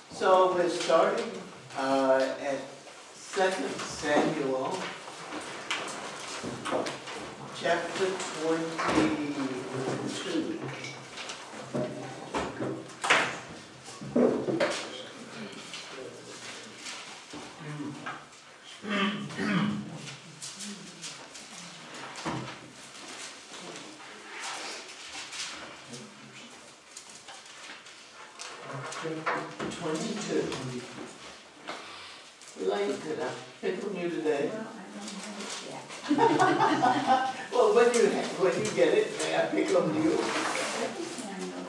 So we're starting at 2 Samuel, chapter 22. Elaine, did I pick on you today? Well, I don't have it yet. Well, when you get it, may I pick on you? Samuel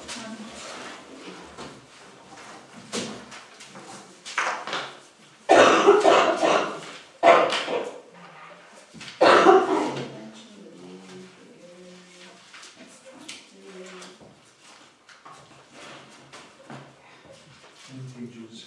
Pages.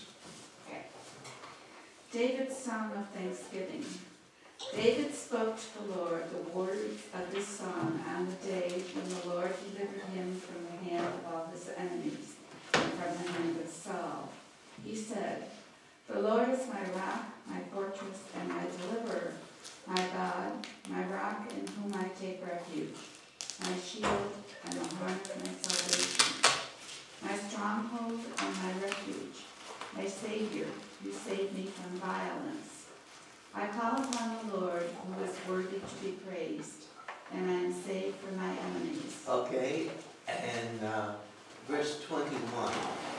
David's Song of Thanksgiving. David spoke to the Lord the words of this song on the day when the Lord delivered him from the hand of all his enemies and from the hand of Saul. He said, "The Lord is my rock, my fortress, and my deliverer, my God, my rock in whom I take refuge, my shield and the horn of my salvation, my stronghold and my refuge, my Savior, who saved me from violence. I call upon the Lord, who is worthy to be praised, and I am saved from my enemies." Okay, and verse 21.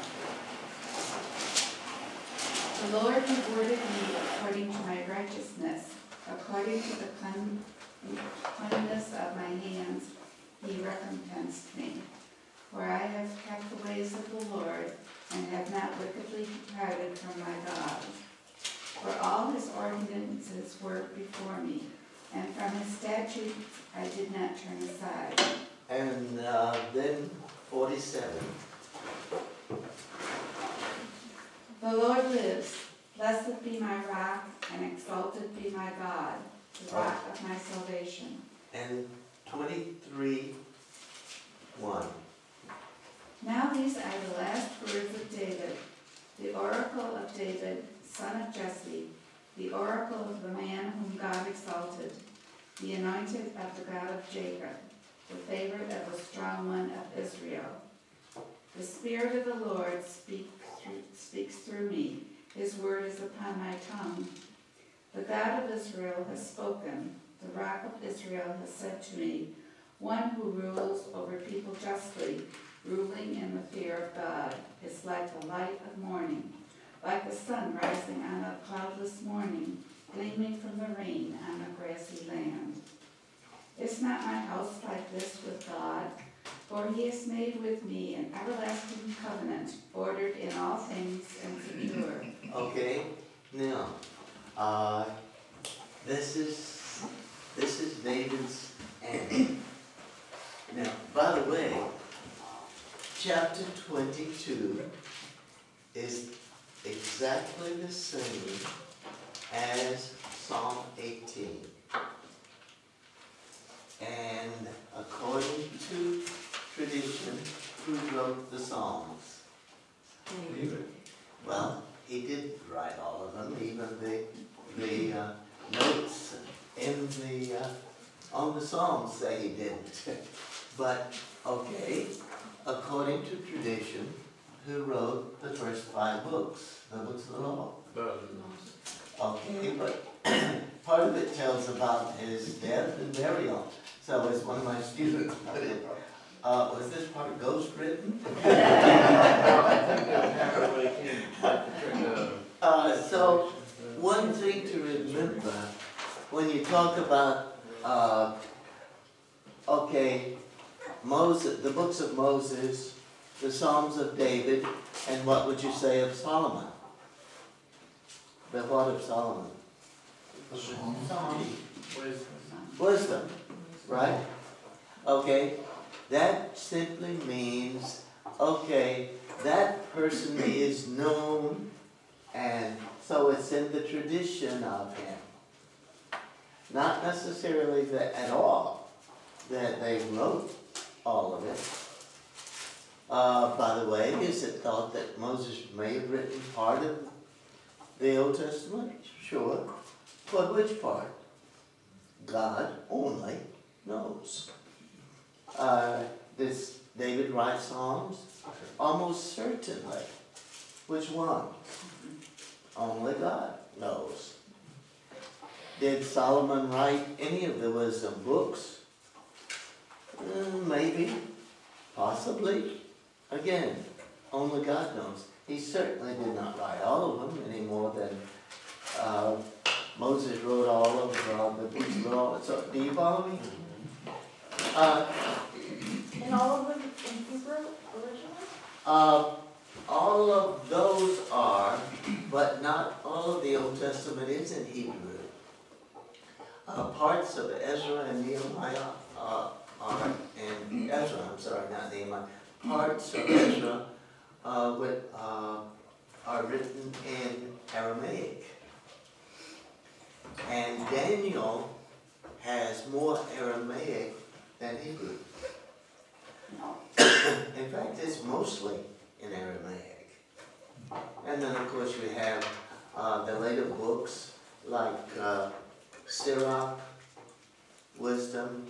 The Lord rewarded me according to my righteousness, according to the cleanness of my hands, he recompensed me. For I have kept the ways of the Lord, and have not wickedly departed from my God. For all his ordinances were before me, and from his statutes I did not turn aside. And then 47. The Lord lives. Blessed be my rock, and exalted be my God, the rock of my salvation. And 23:1. Now these are the last words of David, the oracle of David, son of Jesse, the oracle of the man whom God exalted, the anointed of the God of Jacob, the favorite of the strong one of Israel. The Spirit of the Lord speaks through me. His word is upon my tongue. The God of Israel has spoken. The rock of Israel has said to me, one who rules over people justly, ruling in the fear of God, is like the light of morning, like the sun rising on a cloudless morning, gleaming from the rain on a grassy land. Is not my house like this with God? For he has made with me an everlasting covenant, ordered in all things and secure. Okay, now, this is David's end. Now, by the way, chapter 22 is exactly the same as Psalm 18. And according to tradition, who wrote the Psalms? David. Well, he did write all of them, even the notes in on the Psalms say he didn't. But, okay, according to tradition, who wrote the first 5 books, the books of the law? Okay, but part of it tells about his death and burial. So as one of my students put it, was this part ghostwritten? So one thing to remember when you talk about, okay, Moses, the books of Moses, the Psalms of David, and what would you say of Solomon? The what of Solomon? Wisdom, right? Okay, that simply means, okay, that person is known, and so it's in the tradition of him. Not necessarily that at all that they wrote all of it. By the way, is it thought that Moses may have written part of the Old Testament? Sure. But which part? God only knows. Does David write Psalms? Almost certainly. Which one? Only God knows. Did Solomon write any of the wisdom books? Maybe. Possibly. Again, only God knows. He certainly did not write all of them any more than Moses wrote all of the books of the law. So, do you follow me? And all of them in Hebrew originally? All of those are, but not all of the Old Testament is in Hebrew. Parts of Ezra and Nehemiah and Ezra, I'm sorry, not Nehemiah. Parts of Ezra are written in Aramaic. And Daniel has more Aramaic than Hebrew. In fact, it's mostly in Aramaic. And then, of course, we have the later books like Sirach, Wisdom,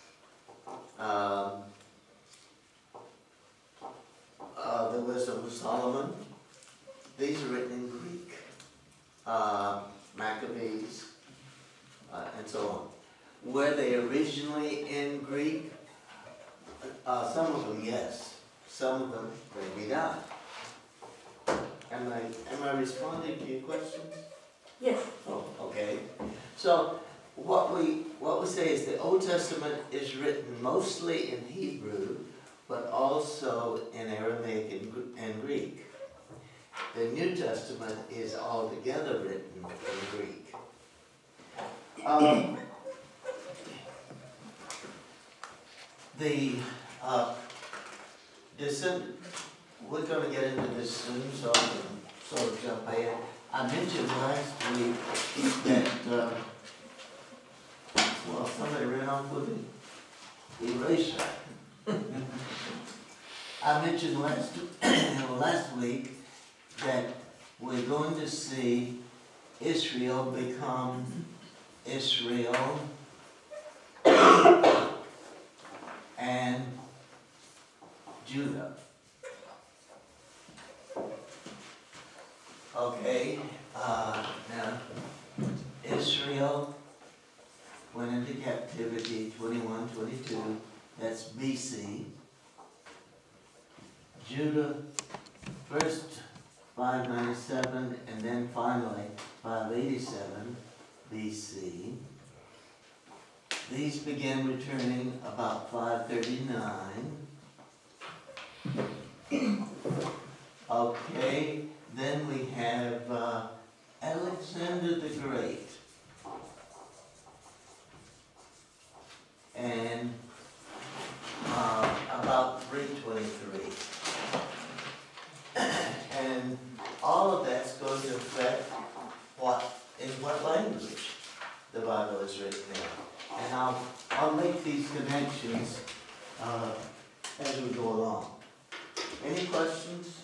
the Wisdom of Solomon. These are written in Greek. Maccabees, and so on. Were they originally in Greek? Some of them, yes. Some of them, maybe not. Am I responding to your questions? Yes. Oh, okay. So what we say is the Old Testament is written mostly in Hebrew, but also in Aramaic and Greek. The New Testament is altogether written in Greek. We're going to get into this soon, so I can sort of jump ahead. I mentioned last week that, somebody ran off with the eraser. I mentioned last week that we're going to see Israel become Israel and Judah. Okay, now Israel went into captivity 21, 22, that's BC. Judah first 597 and then finally 587 BC. These began returning about 539. Okay, then we have Alexander the Great. And about 323. And all of that's going to affect in what language the Bible is written in. And I'll make these connections as we go along. Any questions?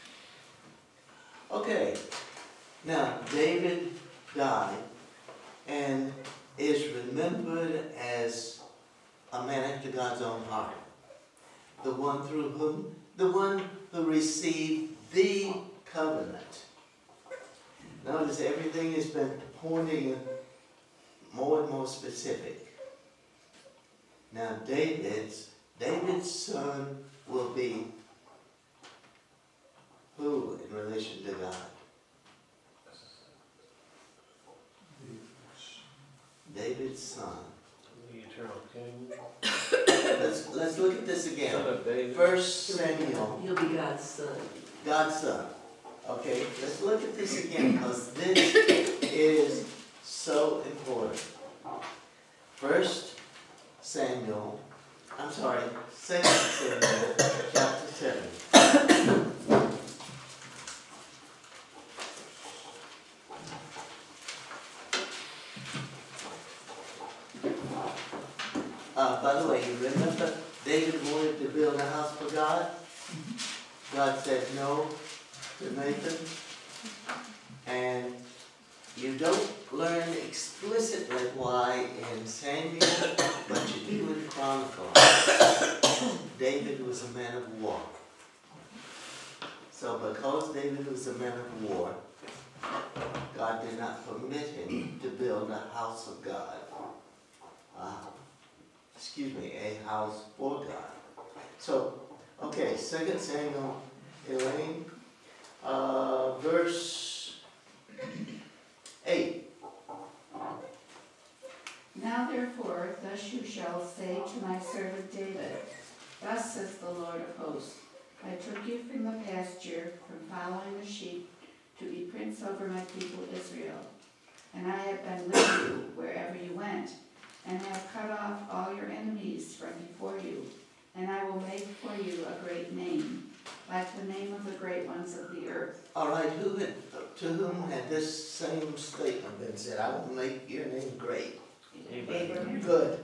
Okay. Now, David died and is remembered as a man after God's own heart. The one who received the covenant. Notice everything has been pointing more and more specific. Now David's son will be who in relation to God? David's son. The eternal king. Let's look at this again. Son of David. 1 Samuel. He'll be God's son. God's son. Okay, let's look at this again because this is so important. 1 Samuel, 2 Samuel, chapter 7. By the way, you remember David wanted to build a house for God? God said no to Nathan. And you don't learn explicitly why in Samuel, but you do in Chronicles. David was a man of war. So because David was a man of war, God did not permit him to build a house of God. A house for God. So, okay, 2 Samuel, Elaine, verse 8. Now therefore, thus you shall say to my servant David, thus says the Lord of hosts, I took you from the pasture, from following the sheep, to be prince over my people Israel. And I have been with you wherever you went, and have cut off all your enemies from before you. And I will make for you a great name, like the name of the great ones of the earth. All right, to whom had this same statement been said? I will make your name great. Abraham. Good.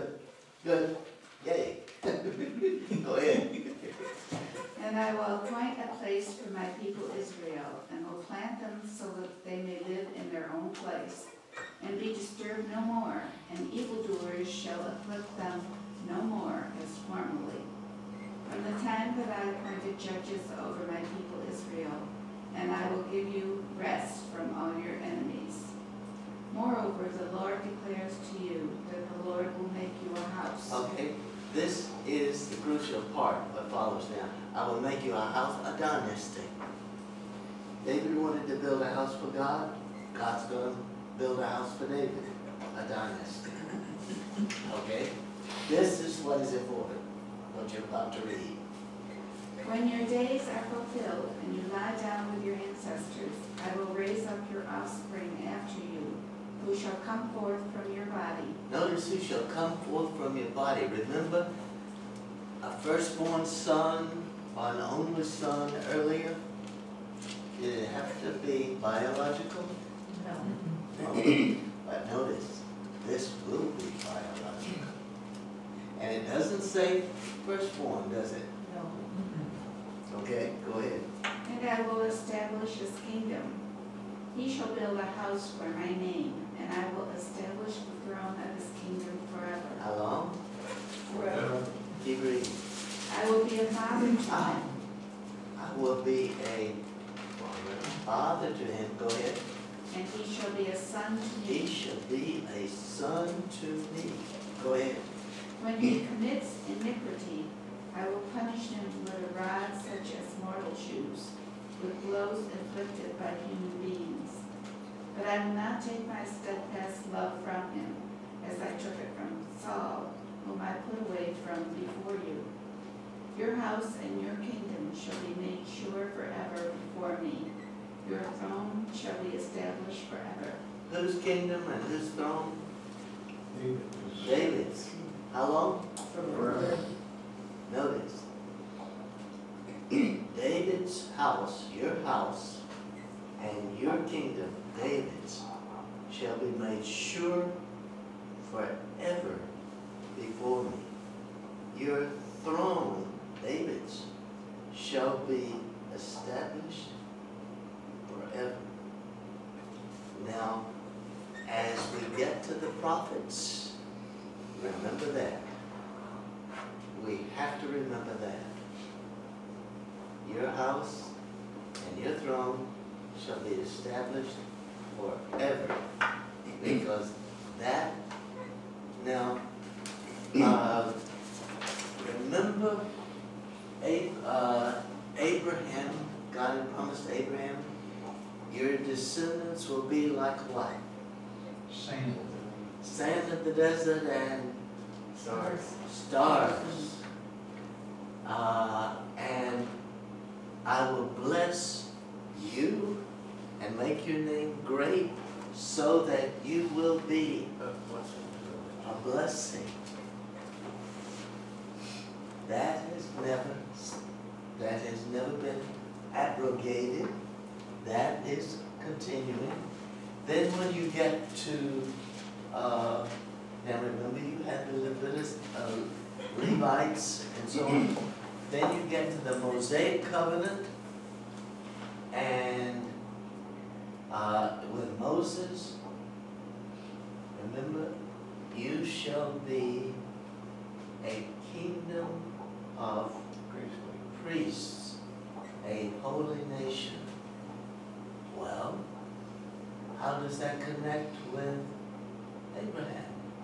Yay. Go ahead. And I will appoint a place for my people Israel, and will plant them so that they may live in their own place, and be disturbed no more, and evildoers shall afflict them no more as formerly. From the time that I appointed judges over my people Israel, and I will give you rest from all your enemies. Moreover, the Lord declares to you that the Lord will make you a house. Okay, this is the crucial part, what follows now. I will make you a house, a dynasty. David wanted to build a house for God. God's going to build a house for David, a dynasty. Okay? This is what is important, what you're about to read. When your days are fulfilled, and you lie down with your ancestors, I will raise up your offspring after you, who shall come forth from your body. Notice who shall come forth from your body. Remember, a firstborn son or an only son earlier? Did it have to be biological? No. No. But notice, this will be biological. And it doesn't say firstborn, does it? No. Okay, go ahead. And I will establish his kingdom. He shall build a house for my name, and I will establish the throne of his kingdom forever. How long? Forever. Keep reading. I will be a father to him, I will be a father to him. Go ahead. and he shall be a son to He me. shall be a son to me. Go ahead. When he commits iniquity, I will punish him with a rod such as mortal choose, with blows inflicted by human beings. But I will not take my steadfast love from him, as I took it from Saul, whom I put away from before you. Your house and your kingdom shall be made sure forever before me. Your throne shall be established forever. Whose kingdom and whose throne? David. David's. How long? Forever. Notice. David's house, your house, and your kingdom, David's, shall be made sure forever before me. Your throne, David's, shall be established forever. Now, as we get to the prophets, remember that. We have to remember that. Your house and your throne shall be established forever. Because that, now, remember Abraham, God had promised Abraham, your descendants will be like what? Sand. Sand of the desert and Stars. stars. And I will bless you and make your name great so that you will be a blessing. That has never been abrogated. That is continuing. Then when you get to, now remember you had the Levites and so on. then you get to the Mosaic covenant, and with Moses, remember, you shall be a kingdom of priests, a holy nation. Well, how does that connect with Abraham?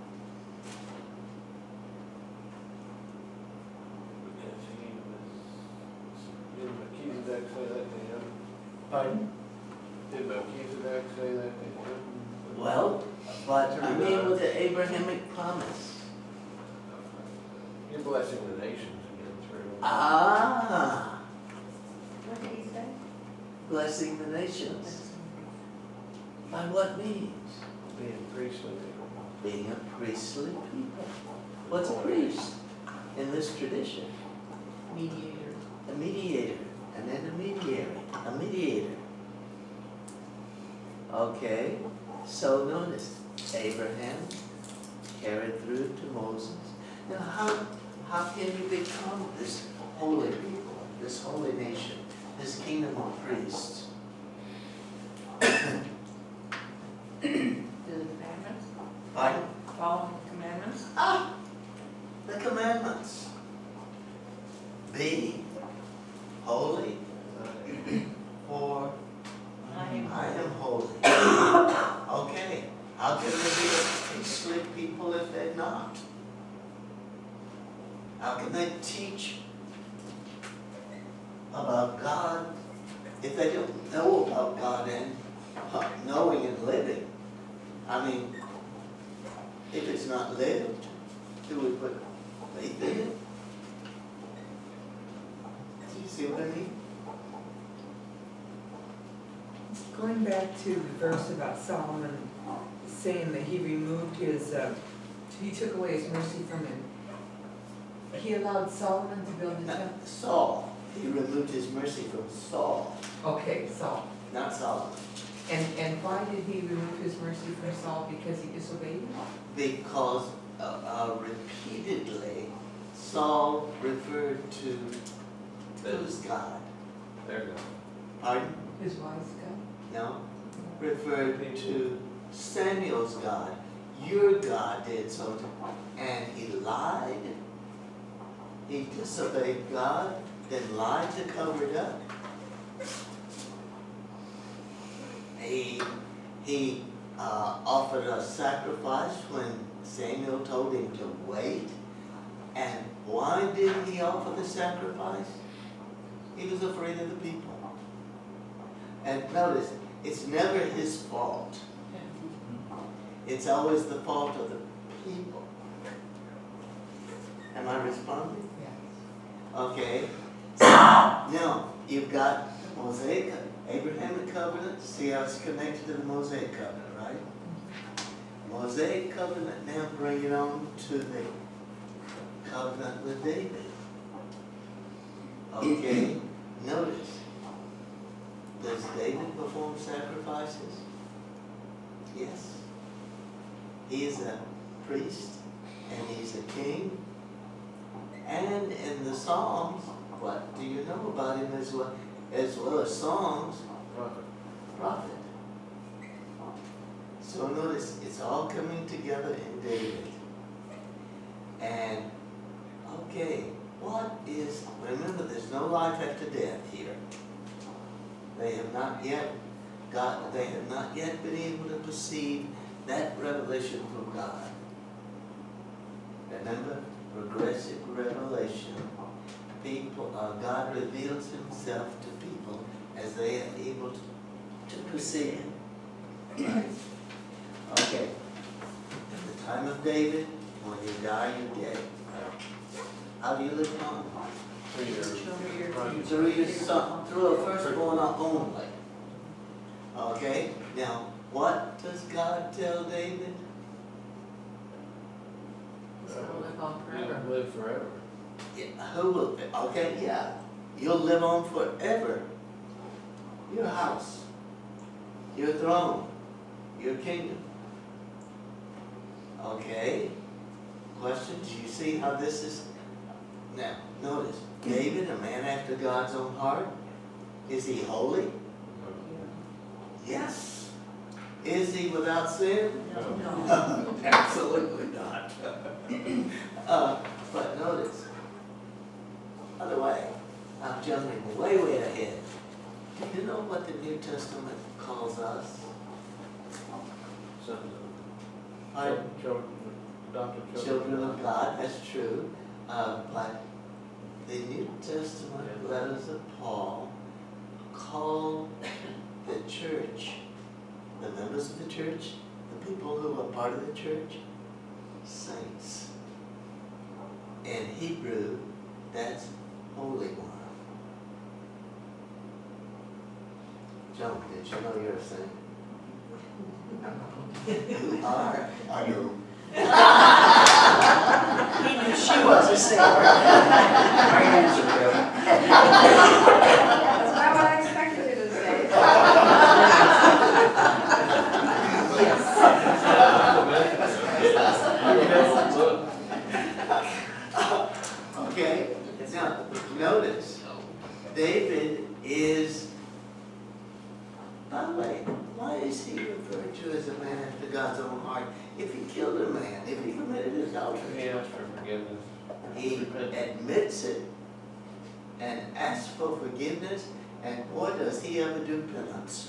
Did Melchizedek say that to him? Pardon? Did Melchizedek say that to him? Well, but I mean with the Abrahamic promise. You're blessing the nations again through. Ah, What did he say? blessing the nations. By what means? Being priestly. Being a priestly people. What's a priest in this tradition? Mediator. A mediator, and then a mediator, a mediator. Okay, so notice Abraham carried through to Moses. Now how can you become this holy people, this holy nation, this kingdom of priests? Do the commandments? Pardon? Follow the commandments? Ah, the commandments. Be holy, for I am holy. Okay, how can they be a priestly people if they're not? How can they teach about God if they don't know about God and knowing and living? I mean, if it's not lived, do we put faith in it? Do you see what I mean? Going back to the verse about Solomon saying that he removed his, he took away his mercy from him. He allowed Solomon to build the temple? Saul, he removed his mercy from Saul, Okay, Saul. not Solomon. And why did he remove his mercy from Saul? Because he disobeyed him? Because repeatedly Saul referred to whose God? There you go. Pardon? His wise God? No? Referred to Samuel's God. Your God did so. And he lied. He disobeyed God, then lied to cover it up. He offered a sacrifice when Samuel told him to wait. And why did he offer the sacrifice? He was afraid of the people. And notice, it's never his fault. It's always the fault of the people. Am I responding? Yes. Okay. So, now, you've got Mosaic, Abrahamic covenant. See how it's connected to the Mosaic covenant, right? Mosaic covenant, now bring it on to the covenant with David. Okay, notice. Does David perform sacrifices? Yes. He is a priest and he's a king. And in the Psalms, what do you know about him as well as Psalms? Prophet. So notice, it's all coming together in David. And, okay, remember there's no life after death here. They have not yet been able to perceive that revelation from God. Remember, progressive revelation. God reveals himself to people as they are able to perceive him. Right? Okay. At the time of David, when you die, you're dead. How do you live on? 3 years. Through your son, through a firstborn only. Okay? Now, what does God tell David? He's gonna live on You forever. don't live forever. Who will, okay, yeah. You'll live on forever. Your house, your throne, your kingdom. Okay? Questions? You see how this is Now, notice, David, a man after God's own heart, is he holy? Yes. Is he without sin? No. Absolutely not. But notice, by the way, I'm jumping way ahead. Do you know what the New Testament calls us? Pardon? Adopted Children of God, that's true. But the New Testament letters of Paul call the church, the members of the church, the people who are part of the church, saints. In Hebrew, that's Holy One. Joan, did you know you're a saint? You are. I know. He knew she was a saint. My answer, Bill. That's not what I expected you to say. Okay, now, notice, David is, by the way, why is he referred to as a man after God's own heart? If he killed a man, if he committed adultery, He asked for forgiveness. he admits it and asks for forgiveness, and boy, does he ever do penance.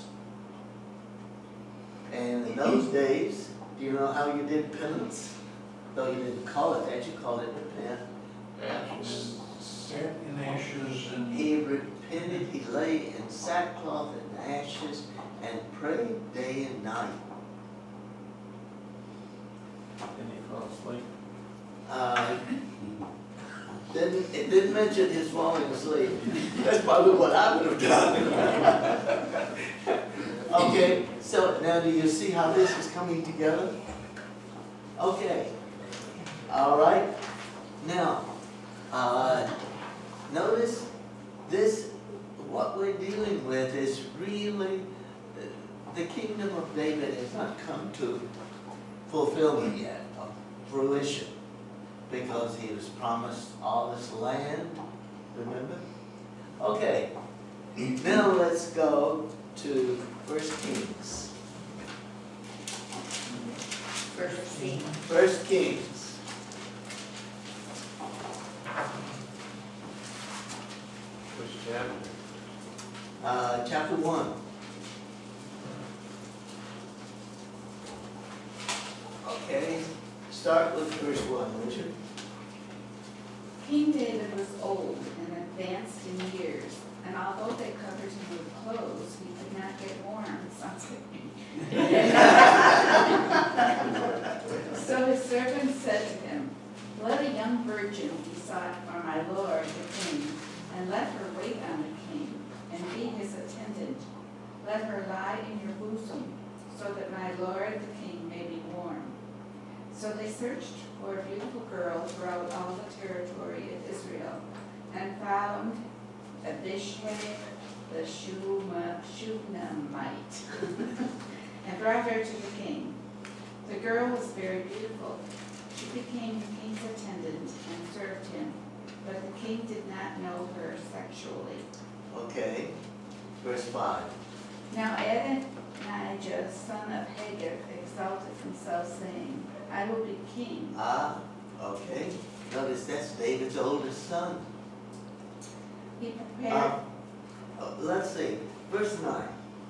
And in those days, do you know how you did penance? Though you didn't call it that, you called it repent. Ashes. Sat in ashes and He repented, he lay in sackcloth and ashes and prayed day and night. And he fell asleep. It didn't mention his falling asleep. That's probably what I would have done. Okay, so now do you see how this is coming together? Okay, all right. Now, notice this, what we're dealing with is really, the kingdom of David has not come to fulfillment yet, of fruition, because he was promised all this land, remember? Okay, now let's go to 1 Kings. First scene. 1 Kings. Which chapter? Chapter 1. Okay, start with verse 1, would you? King David was old and advanced in years, and although they covered him with clothes, he could not get warm. Sounds like me. So his servant said to him, "Let a young virgin be sought for my lord the king, and let her wait on the king, and be his attendant. Let her lie in your bosom, so that my lord the king may be warm." So they searched for a beautiful girl throughout all the territory of Israel, and found Abishai the Shunammite, and brought her to the king. The girl was very beautiful. She became the king's attendant and served him, but the king did not know her sexually. Okay, verse 5. Now Adonijah, son of Haggith, exalted himself, saying, "I will be king." Okay. Notice that's David's oldest son. He prepared. Let's see, verse 9.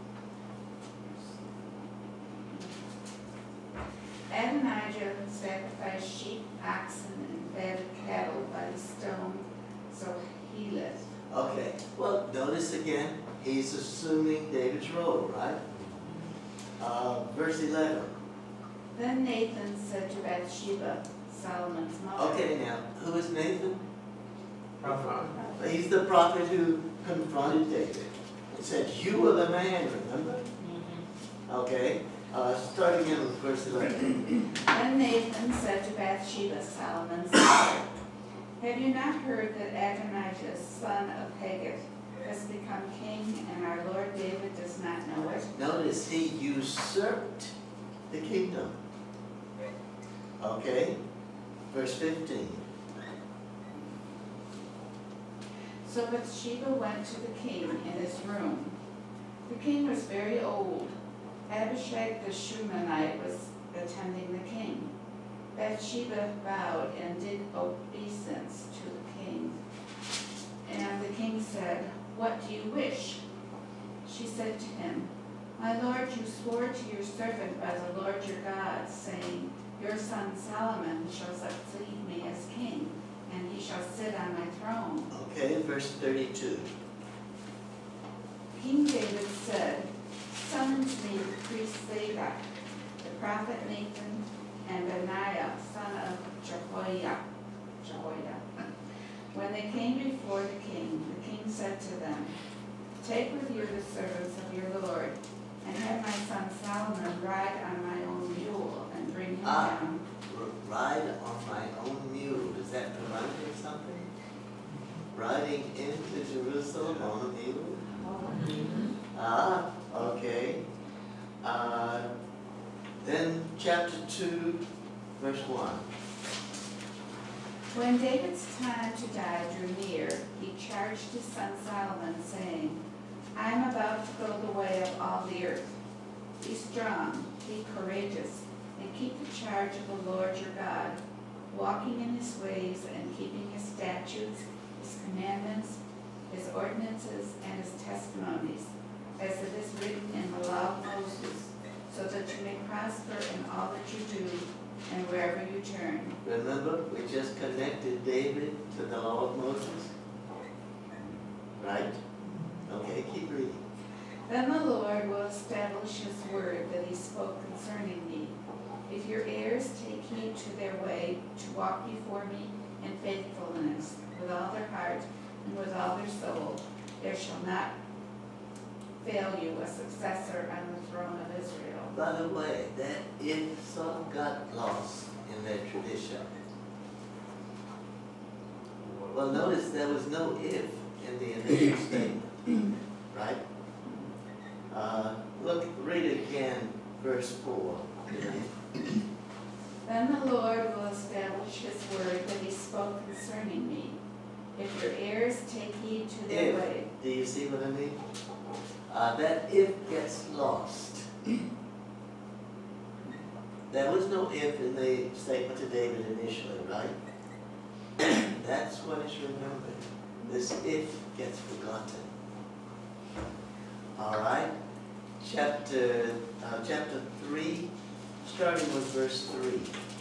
Adonijah sacrificed sheep, oxen, and fatted cattle by the stone, so he lived. Okay, well, notice again, he's assuming David's role, right? Verse 11. Then Nathan said to Bathsheba, Solomon's mother. Okay, now, who is Nathan? prophet. He's the prophet who confronted David and said, "You are the man," remember? Okay, starting in with verse 11. Then Nathan said to Bathsheba, Solomon's mother, "Have you not heard that Adonijah, son of Haggith, has become king, and our Lord David does not know it?" Notice he usurped the kingdom. Okay, verse 15. So Bathsheba went to the king in his room. The king was very old. Abishag the Shunammite was attending the king. Bathsheba bowed and did obeisance to the king. And the king said, "What do you wish?" She said to him, "My lord, you swore to your servant by the Lord your God, saying, 'Your son Solomon shall succeed me as king, and he shall sit on my throne.'" Okay, verse 32. King David said, "Summon to me the priest Zadok, the prophet Nathan, and Benaiah, son of Jehoiada." When they came before the king said to them, "Take with you the servants of your lord, and have my son Solomon ride on my own mule, and bring him down." Ride on my own mule, is that reminding of something? Riding into Jerusalem on a mule? Ah, okay. Then chapter 2, verse 1. When David's time to die drew near, he charged his son Solomon, saying, "I am about to go the way of all the earth. Be strong, be courageous, and keep the charge of the Lord your God, walking in his ways and keeping his statutes, his commandments, his ordinances, and his testimonies, as it is written in the law of Moses, so that you may prosper in all that you do and wherever you turn." Remember, we just connected David to the law of Moses? Right? Okay, keep reading. "Then the Lord will establish his word that he spoke concerning me. If your heirs take heed to their way, to walk before me in faithfulness with all their heart and with all their soul, there shall not fail you a successor on the throne of Israel." By the way, that if some got lost in that tradition. Well, notice there was no if in the initial statement, right? Read again, verse 4. "Then the Lord will establish his word that he spoke concerning me. If your heirs take heed to their If. way." Do you see what I mean? That if gets lost. There was no if in the statement to David initially, right? That's what is remembered. This if gets forgotten. All right? Chapter 3, starting with verse 3.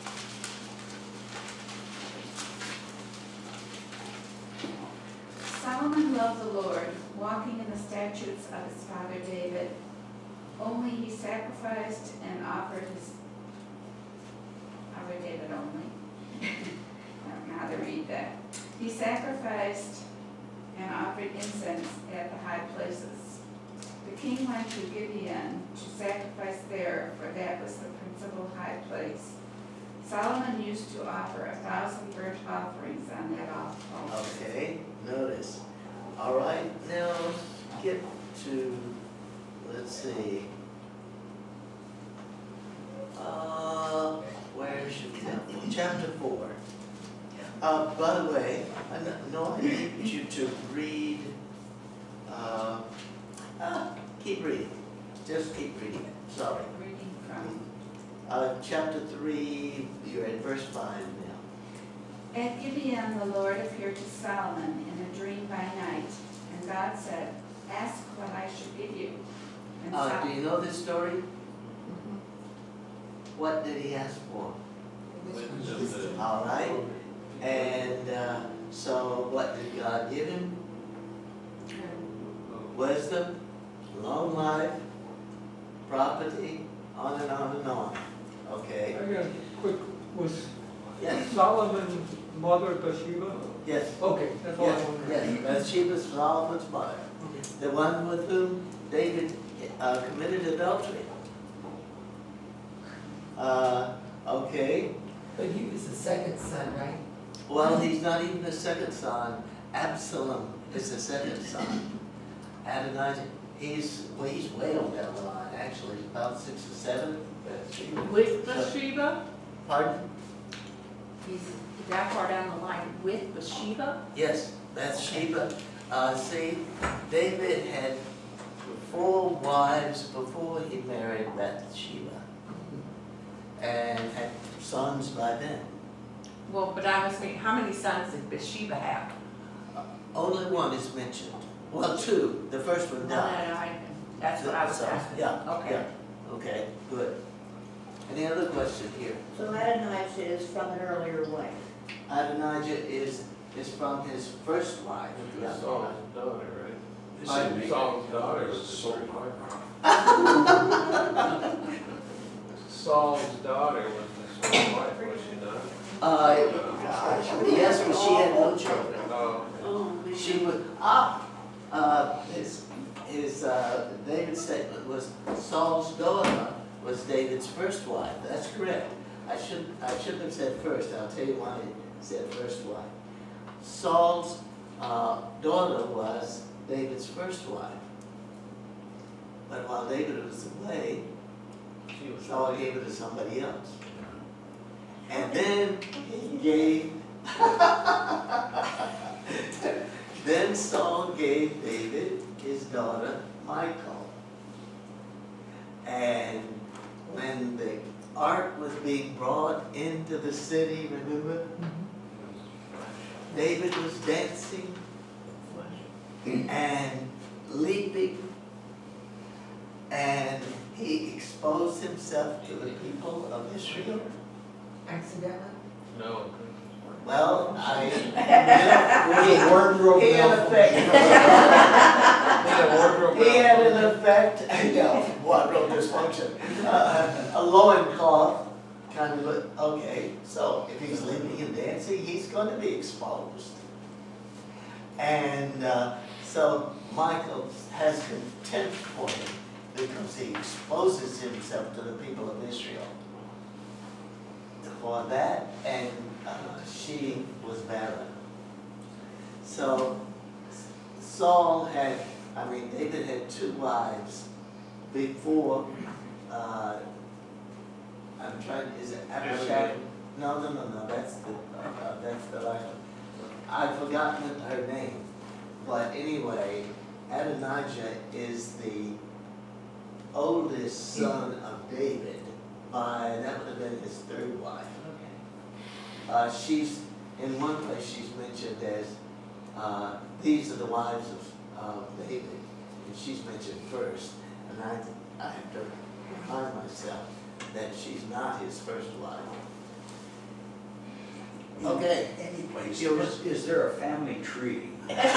Solomon loved the Lord, walking in the statutes of his father David. Only he sacrificed and offered his father David only. I don't know how to read that. He sacrificed and offered incense at the high places. The king went to Gibeon to sacrifice there, for that was the principal high place. Solomon used to offer 1,000 burnt offerings on that altar. Okay, notice. All right, now get to, let's see. Where should we go? Chapter 4. By the way, I need you to read, keep reading. Just keep reading, sorry. Reading from Chapter 3, you're at verse 5 now. At Gibeon the Lord appeared to Solomon in a dream by night, and God said, "Ask what I should give you." And Do you know this story? What did he ask for? All right. And so what did God give him? Wisdom, long life, property, on and on and on. Okay? I got a quick, was Yes, Solomon's mother Bathsheba? yes, Okay, that's all I yes, wanted. yes. Bathsheba's Solomon's mother. Okay. The one with whom David committed adultery. Okay. But he was the second son, right? Well, he's not even the second son. Absalom is the second son. Adonijah, he's way on down the line, actually, about 6 or 7. With Bathsheba? Pardon? He's that far down the line with Bathsheba? Yes, Bathsheba. see, David had 4 wives before he married Bathsheba, and had sons by then. Well, but I was thinking, how many sons did Bathsheba have? Only one is mentioned. Well, 2. The first one died. That's what I was So, asking. Yeah, Okay. yeah, okay, good. Any other question here? So Adonijah is from an earlier wife. Adonijah is from his first wife. It was Saul's daughter, right? Pardon? Saul's daughter was his first wife. Saul's daughter was his first wife, was she not? Yes, but she had no children. Oh, She was, David's statement was Saul's daughter was David's first wife. That's correct. I shouldn't have said first. I'll tell you why I said first wife. Saul's daughter was David's first wife. But while David was away, she was. Saul gave it to somebody else. And then he gave, then Saul gave David his daughter Michal. And when the ark was being brought into the city, remember? David was dancing and leaping, and he exposed himself to the people of Israel. Accidentally? No. Well, There's a wardrobe he in malfunction. effect, he had an effect, wardrobe dysfunction, a loincloth, kind of, okay, so if he's leaping and dancing, he's going to be exposed. And so Michal has contempt for him because he exposes himself to the people of Israel. For that, and she was barren. So David had 2 wives before, is it Abishag? No, that's the last one. I've forgotten her name, but anyway, Adonijah is the oldest son of David. That would have been his 3rd wife. She's, in one place she's mentioned as, these are the wives of David, and she's mentioned first, and I have to remind myself that she's not his first wife. Okay. Anyways, is there a family tree? Confused.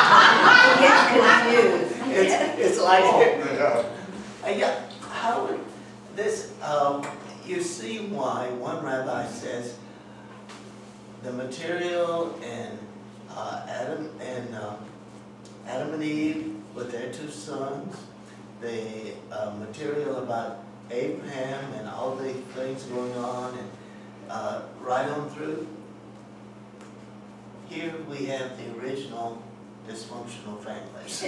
It's like, yeah, Howard, this, you see why one rabbi says the material in Adam and Eve with their 2 sons, the material about Abraham and all the things going on, and right on through. Here we have the original dysfunctional families.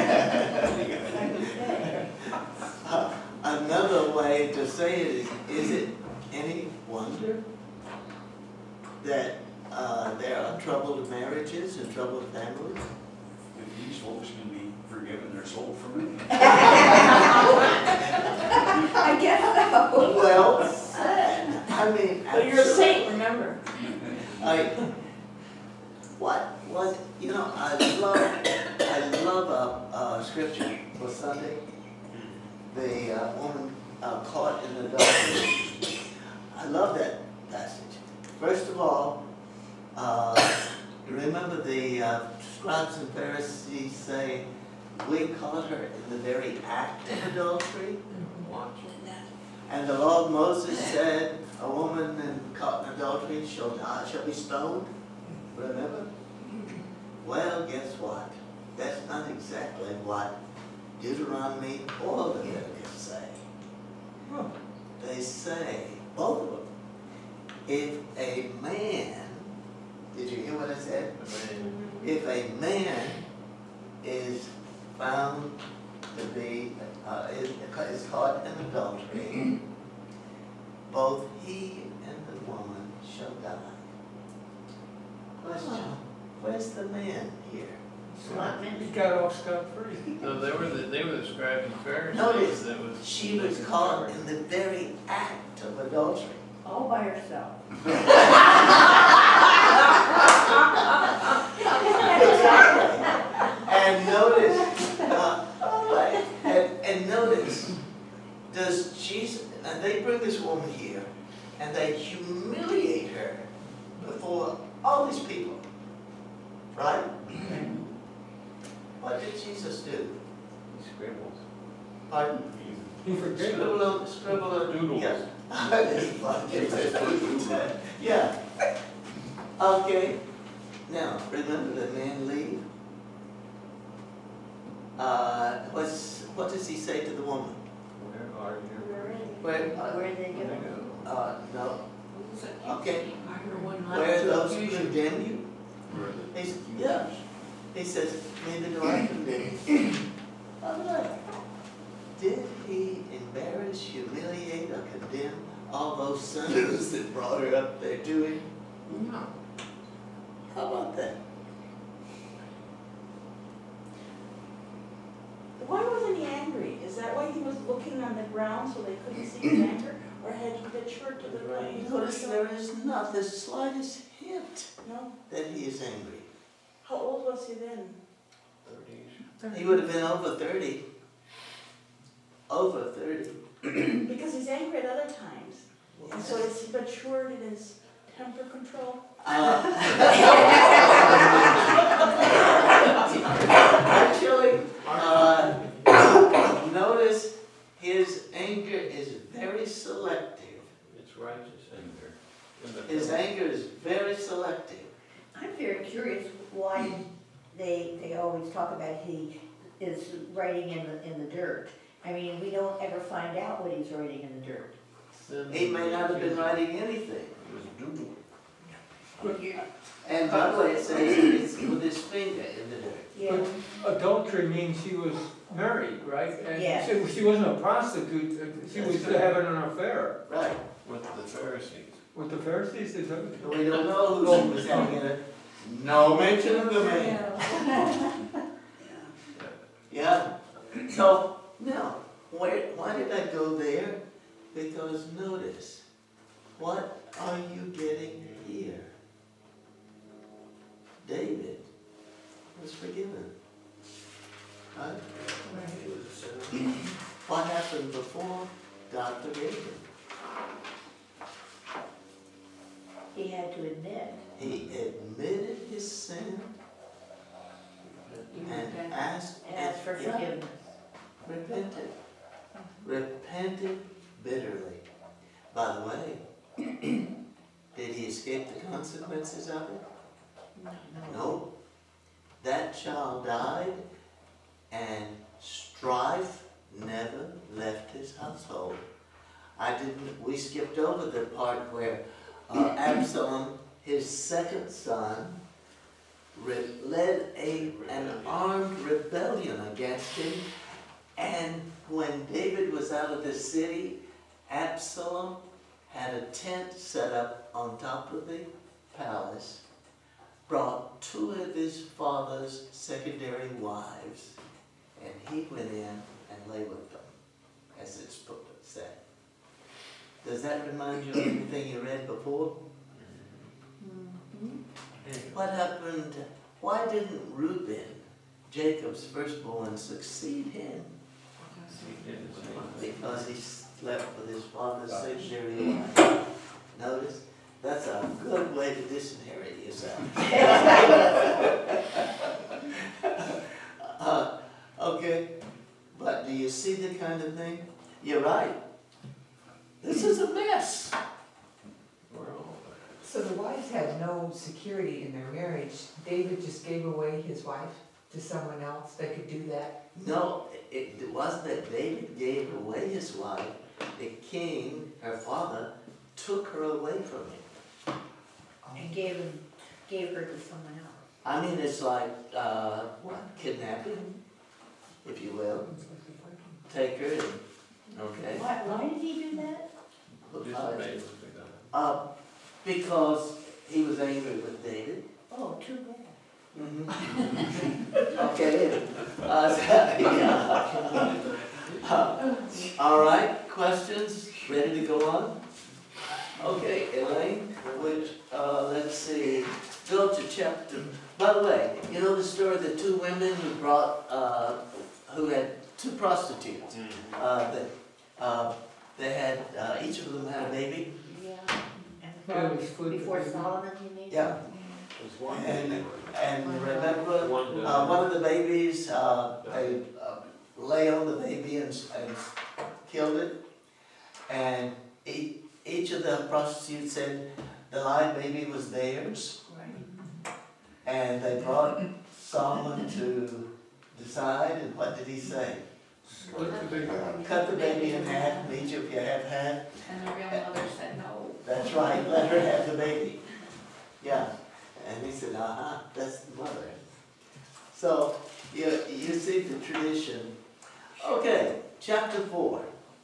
Another way to say it is it any wonder that there are troubled marriages and troubled families? If these folks can be forgiven, they're sold for me. I guess so. Well, I mean, But you're a saint, remember? What was, I love scripture for Sunday. The woman caught in adultery. I love that passage. First of all, remember the scribes and Pharisees say, we caught her in the very act of adultery. And the law of Moses said, a woman caught in adultery shall be stoned. Remember? Well, guess what? That's not exactly what Deuteronomy or Leviticus say. They say, both of them, if a man, did you hear what I said? If a man is found to be, is caught in adultery, both he and the woman shall die. Question, where's the man here? He got off scot-free. So they were the scribes and Pharisees Notice, that was. she was caught in the very act of adultery. All by herself. And notice, and notice, does Jesus, and they bring this woman here, and they humiliate her before all these people, right? What did Jesus do? He scribbles. Pardon? He forgave him. Scribble on, Doodles. yeah. Yeah. Okay, now, remember the man leave? What does he say to the woman? Where are you? Where did they go? No, okay, I heard one where those who confusion. condemn you? Yeah, he says, neither do I condemn you. All right. Did he embarrass, humiliate, or condemn all those sinners that brought her up there to him? No. How about that? Why wasn't he angry? Is that why he was looking on the ground so they couldn't see his anger? Or had he matured to the point? he was Notice so- there is not the slightest hint No? that he is angry. How old was he then? 30s. He would have been over 30. Over 30. Because he's angry at other times. And so it's matured in his temper control. Actually, notice his anger is very selective. It's righteous anger. His anger is very selective. I'm very curious why they always talk about he is writing in the dirt. I mean, we don't ever find out what he's writing in the dirt. He may not have been writing anything. It was doodle. And by the way, it says it's with his finger in the dirt. Yeah. Adultery means she was married, right? Yeah. And she wasn't a prostitute, she was having an affair Right. With the Pharisees. with the Pharisees, is that? We don't know who she was having it. No mention of the man. Yeah. So, now, why did I go there? Because notice, what are you getting here? David was forgiven. Right? What happened before God forgave him? He had to admit. He admitted his sin and asked Asked for yeah, forgiveness. repented. Repented bitterly. By the way, did he escape the consequences of it? No. That child died, and strife never left his household. We skipped over the part where Absalom, his second son, led an armed rebellion against him. And when David was out of the city, Absalom had a tent set up on top of the palace, brought two of his father's secondary wives, and he went in and lay with them, as it's said. Does that remind you of anything you read before? What happened? Why didn't Reuben, Jacob's firstborn, succeed him? Because he slept with his father's secondary wife. Notice? That's a good way to disinherit yourself. Okay, but do you see the kind of thing? You're right. This is a mess. So the wives had no security in their marriage. David just gave away his wife to someone else that could do that? No, it wasn't that David gave away his wife. The king, her father, took her away from him. And gave her to someone else. I mean, it's like, kidnapping, if you will. Take her and, okay. Why did he do that? Because he was angry with David. Oh, too bad. Okay. Yeah. All right, questions? Ready to go on? Okay, Elaine, which, let's see, go to chapter, by the way, you know the story, the two women who brought, who had two prostitutes? They had, each of them had a baby. Yeah. Yeah, it was food Before for- Solomon, you mean? Yeah. There's one. And remember, One, one of the babies, they lay on the baby and killed it. And each of the prostitutes said the live baby was theirs. And they brought Solomon to decide, and what did he say? Split the big one. Cut the baby in half, and each of you have half. And the real mother said no. That's right, let her have the baby. Yeah, and he said, that's the mother. So, you see the tradition. Okay, chapter 4,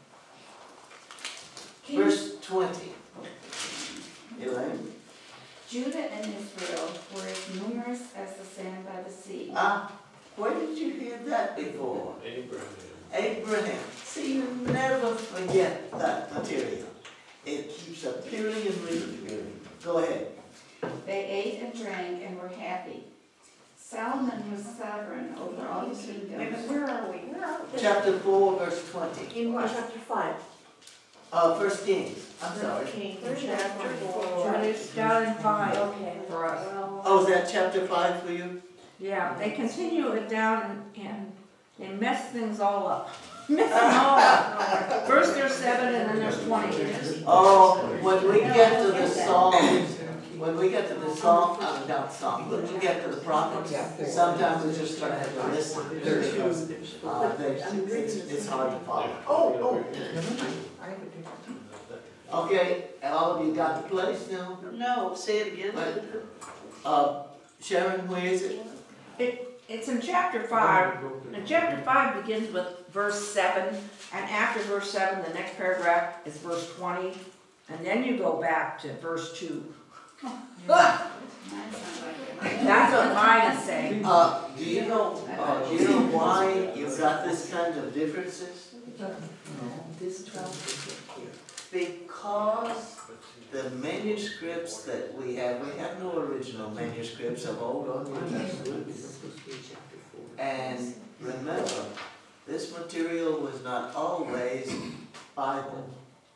verse 20. Elaine? Judah and Israel were as numerous as the sand by the sea. Where did you hear that before? Abraham. Abraham. See, you never forget that material. It keeps appearing and reappearing. Go ahead. They ate and drank and were happy. Solomon was sovereign over all the Wait a minute, kingdoms. where are we? Chapter 4, verse 20. In what? Chapter 5. First Kings. I'm sorry. Where's chapter 4? But it's down in 5 Okay. for us. Oh, is that chapter 5 for you? Yeah, they continue it down and they mess things all up. Mess them all up. First there's 7 and then there's 20. Oh, when we get to the Psalms, when we get to the Psalm, not Psalm, when we get to the prophets, sometimes we're just gonna have to listen because it's hard to follow. Oh. I have a picture. Okay, all of you got the place now? No, say it again. Sharon, where is it? It's in chapter 5. And chapter 5 begins with verse 7, and after verse 7, the next paragraph is verse 20, and then you go back to verse 2. That's what mine is saying. Do you know why you've got this kind of differences? This 12 is here. Because the manuscripts that we have no original manuscripts of Old or New Testament. This is supposed to be chapter 4. And remember, this material was not always Bible.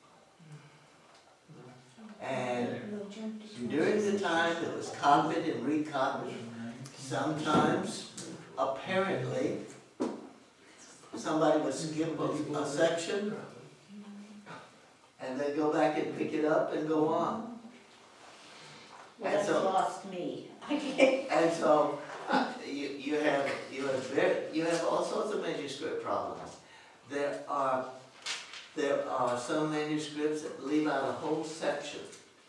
And during the time it was copied and recopied, sometimes, apparently, somebody would skip a section, and then go back and pick it up and go on. Well, that's lost me. And so, you have all sorts of manuscript problems. There are some manuscripts that leave out a whole section.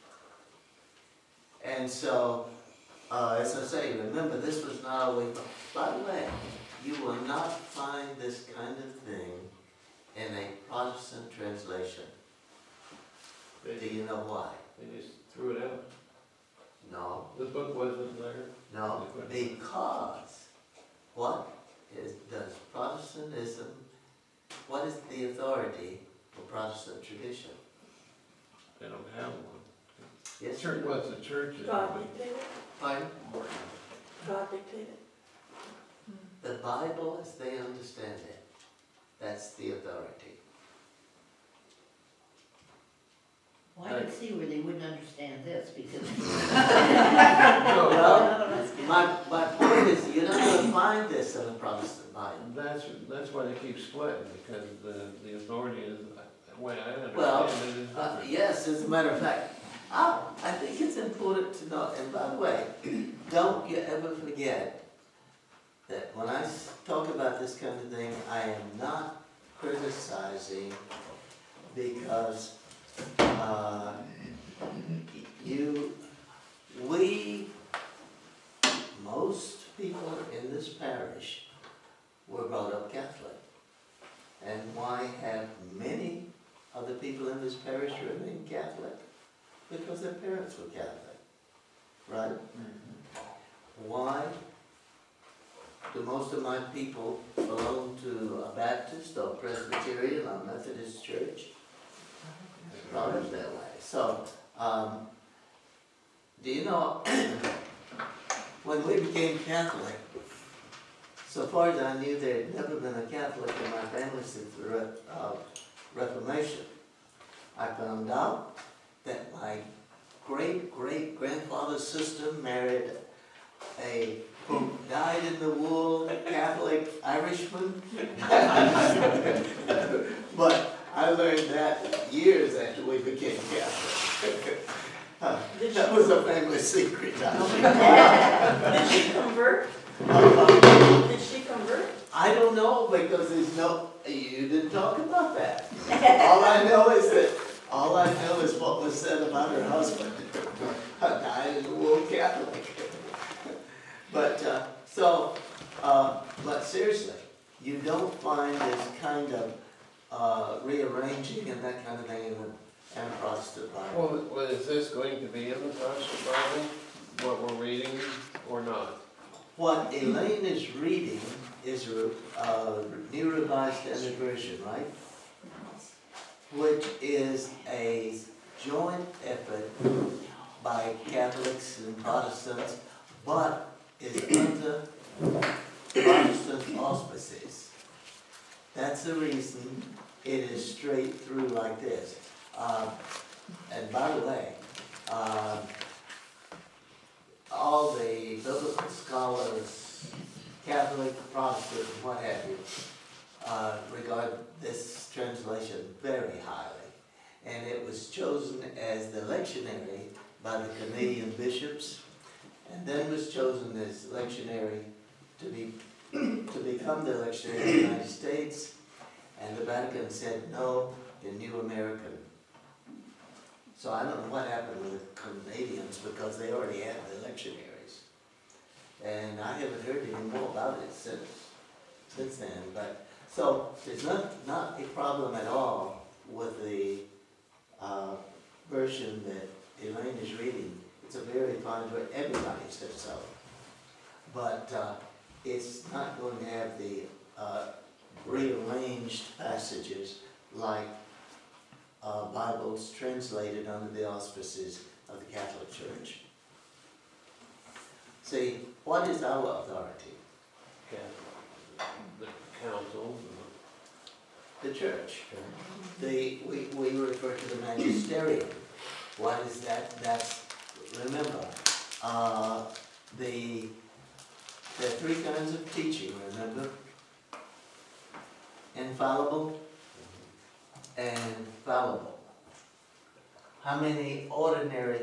And so, as I say, remember, this was not always, by the way, you will not find this kind of thing in a Protestant translation. Do you know why? They just threw it out. No, The book wasn't there. no, because does Protestantism, what is the authority for Protestant tradition? They don't have one. Yes, Church was the church. God dictated? Pardon? God dictated? The Bible as they understand it, that's the authority. Well, I can see where they wouldn't understand this because. Well, my point is, you're not going to find this in a Protestant Bible. That's why they keep splitting, because the authority is, the way I Well, understand it is different. yes, as a matter of fact, I think it's important to know, and by the way, don't you ever forget that when I talk about this kind of thing, I am not criticizing because most people in this parish were brought up Catholic. And why have many of the people in this parish remain Catholic? Because their parents were Catholic, right? Why do most of my people belong to a Baptist or Presbyterian or Methodist church? Brought up that way. So, do you know, when we became Catholic, so far as I knew, there had never been a Catholic in my family since the Reformation. I found out that my great-great-grandfather's sister married a, who died in the wool, Catholic Irishman. But I learned that years after we became Catholic. That was a family secret. Did she convert? Did she convert? I don't know, because there's no, you didn't talk about that. All I know is what was said about her husband. Died in the wool Catholic. But, but seriously, you don't find this kind of rearranging and that kind of thing in the Protestant Bible. Well, is this going to be in the Protestant Bible, what we're reading, or not? What Elaine is reading is New Revised Standard Version, right? Which is a joint effort by Catholics and Protestants, but is under Protestant auspices. That's the reason it is straight through like this. And by the way, all the biblical scholars, Catholic, Protestant, and what have you, regard this translation very highly. And it was chosen as the lectionary by the Canadian bishops, and then was chosen as lectionary to become the lectionary of the United States, and the Vatican said no, the New American. So I don't know what happened with the Canadians, because they already had the lectionaries. And I haven't heard any more about it since then. But so there's not a problem at all with the version that Elaine is reading. It's a very fine version. Everybody says so. But it's not going to have the rearranged passages like Bibles translated under the auspices of the Catholic Church. See, what is our authority? The council. The church. We refer to the magisterium. What is that? That's, remember, there are three kinds of teaching, remember? Infallible and fallible. How many ordinary,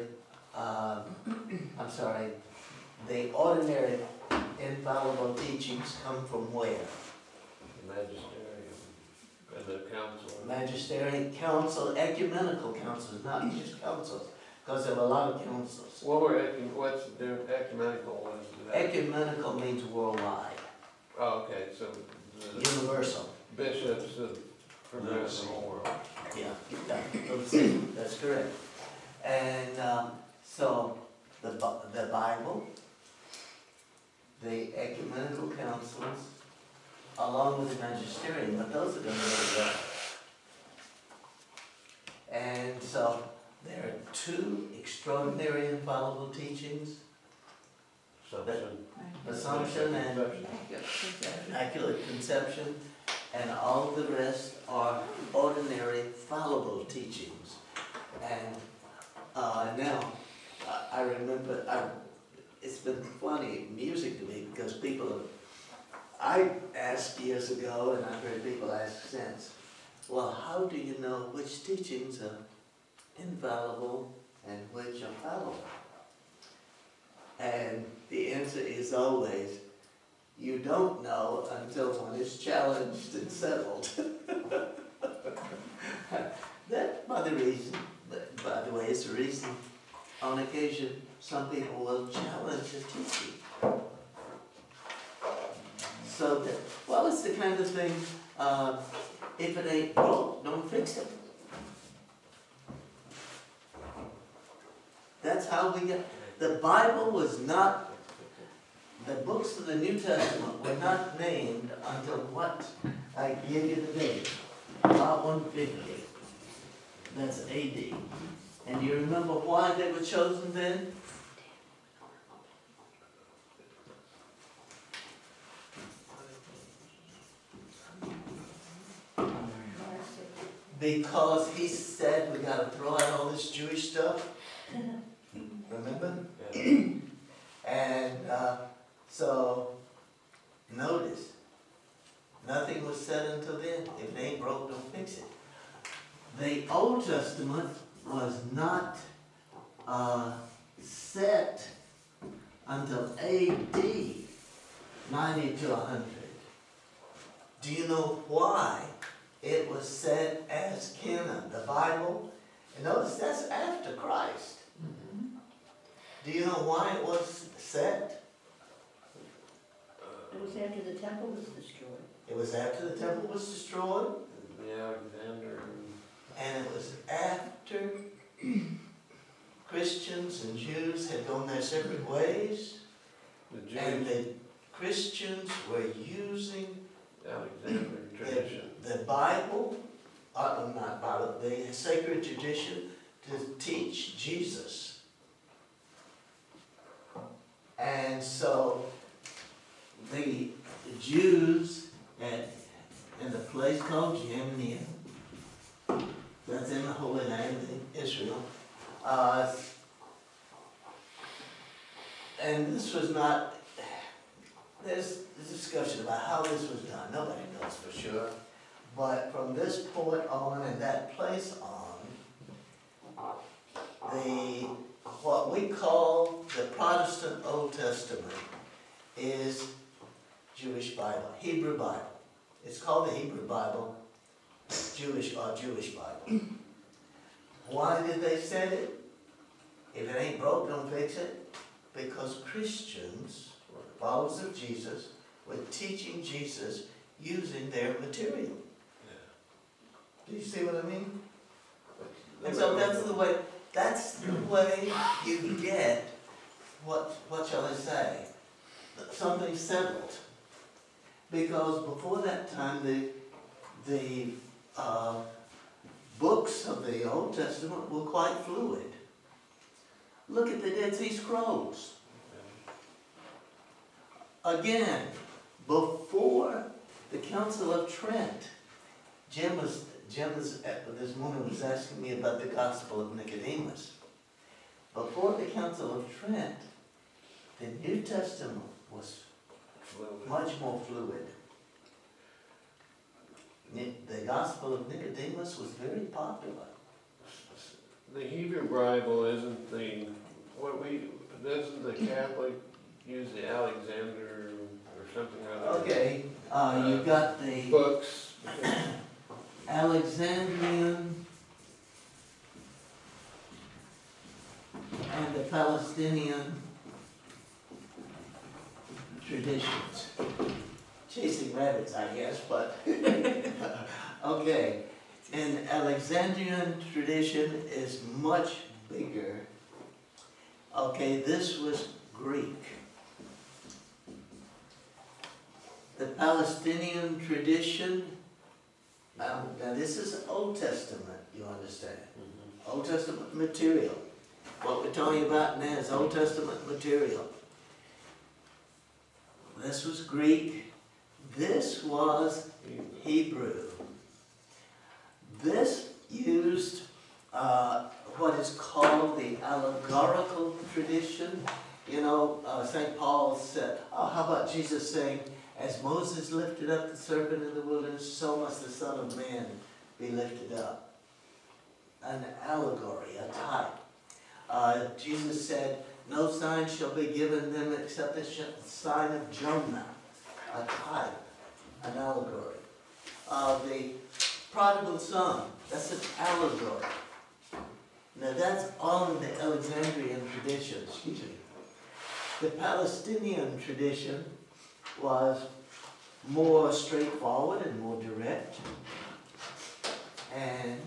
the ordinary infallible teachings come from where? The magisterium and the council. Magisterium, council, ecumenical councils, not just councils, because there are a lot of councils. What's the ecumenical? Ecumenical means worldwide, Oh, okay, so the universal. bishops from the whole world. Yeah, that's correct. And so the Bible, the ecumenical councils, along with the magisterium, but those are going to go together. And so there are two extraordinary infallible teachings, Assumption and Immaculate Conception, and all the rest are ordinary fallible teachings. And now, I remember, it's been funny music to me, because I asked years ago, and I've heard people ask since, well, how do you know which teachings are infallible and which are fallible? And the answer is always, you don't know until one is challenged and settled. That, by the way, is the reason, on occasion, some people will challenge a teaching. So that, well, it's the kind of thing, if it ain't broke, don't fix it. That's how we get. The Bible was not the books of the New Testament were not named until what? I gave you the date, about 150. That's AD. And do you remember why they were chosen then? Because he said we gotta throw out all this Jewish stuff. Remember? And so, notice, nothing was said until then. If it ain't broke, don't fix it. The Old Testament was not set until AD 90 to 100. Do you know why it was set as canon? The Bible, and notice that's after Christ. Do you know why it was set? It was after the temple was destroyed. It was after the temple was destroyed, The Alexander. and it was after Christians and Jews had gone their separate ways, The and Jewish the Christians were using Alexander tradition. the Bible, not Bible, the sacred tradition to teach Jesus. And so the Jews in the place called Jamnia, that's in the Holy Land in Israel, and this was not, there's discussion about how this was done. Nobody knows for sure. But from this point on and that place on, what we call the Protestant Old Testament is Jewish Bible, Hebrew Bible. It's called the Hebrew Bible, Jewish Bible. Why did they set it? If it ain't broke, don't fix it. Because Christians, followers of Jesus, were teaching Jesus using their material. Do you see what I mean? And so that's the way you get, what shall I say, something settled. Because before that time, the books of the Old Testament were quite fluid. Look at the Dead Sea Scrolls. Again, before the Council of Trent, Jim this morning was asking me about the Gospel of Nicodemus. Before the Council of Trent, the New Testament was much more fluid. The Gospel of Nicodemus was very popular. The Hebrew Bible isn't doesn't the Catholic use the Alexander or something or other? Okay, you got the Books. Alexandrian and the Palestinian traditions. Chasing rabbits, I guess, but okay. And Alexandrian tradition is much bigger. Okay, this was Greek. The Palestinian tradition, now this is Old Testament, you understand. Old Testament material. What we're talking about now is Old Testament material. This was Greek. This was Hebrew. This used what is called the allegorical tradition. You know, St. Paul said, oh, how about Jesus saying, as Moses lifted up the serpent in the wilderness, so must the Son of Man be lifted up. An allegory, a type. Jesus said, no sign shall be given them except the sign of Jonah, a type, an allegory. The prodigal son, that's an allegory. Now that's all in the Alexandrian tradition, excuse me. The Palestinian tradition was more straightforward and more direct. And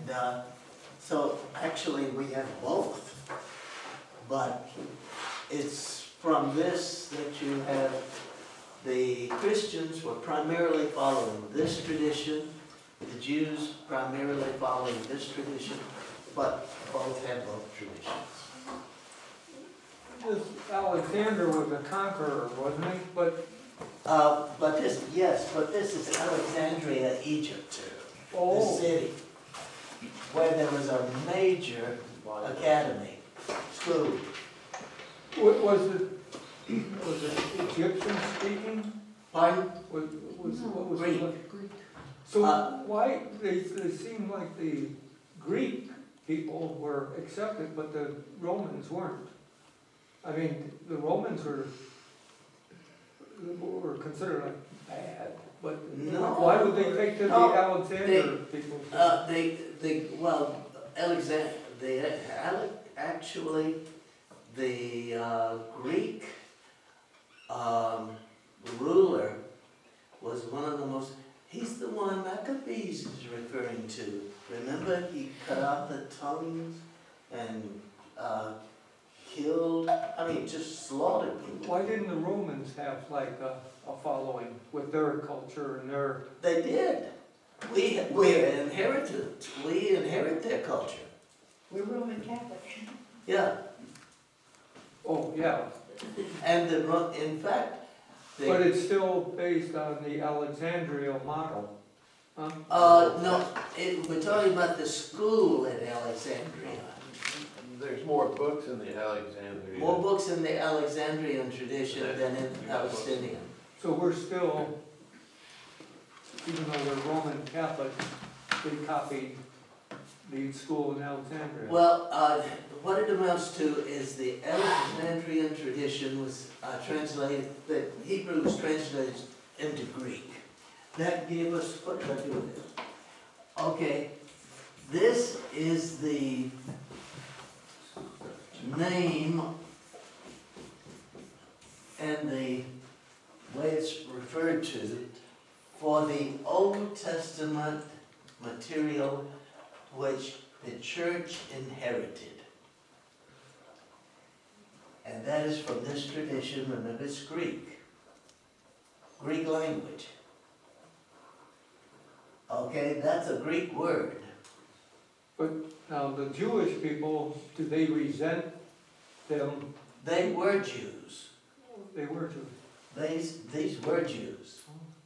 so actually we have both, but it's from this that you have, the Christians were primarily following this tradition, the Jews primarily following this tradition, but both had both traditions. This Alexander was a conqueror, wasn't he? But, But this is Alexandria, Egypt, the oh, city, where there was a major academy, school. was it Egyptian speaking? Pardon? What was Greek. it? So Uh, why, they seemed like the Greek people were accepted, but the Romans weren't. I mean, the Romans were considered like bad, but No. why would they take to the No, Alexander people? Actually, the Greek ruler was one of the most, he's the one Maccabees is referring to. Remember, he cut out the tongues and killed, just slaughtered people. Why didn't the Romans have like a following with their culture and their, They did. We inherit their culture. We're Roman Catholic. Yeah, oh, yeah, and in fact, but it's still based on the Alexandria model, huh? no, we're talking about the school in Alexandria. There's more books in the Alexandria. More books in the Alexandrian tradition than in the Palestinian. So we're still, even though we're Roman Catholic, they copied the school in Alexandria. Well, what it amounts to is the Alexandrian tradition was translated, the Hebrew was translated into Greek. That gave us, what did I do with it? Okay, this is the name and the way it's referred to for the Old Testament material which the church inherited. And that is from this tradition, remember it's Greek. Greek language. Okay, that's a Greek word. But now the Jewish people, do they resent them? They were Jews. They were Jews. These were Jews.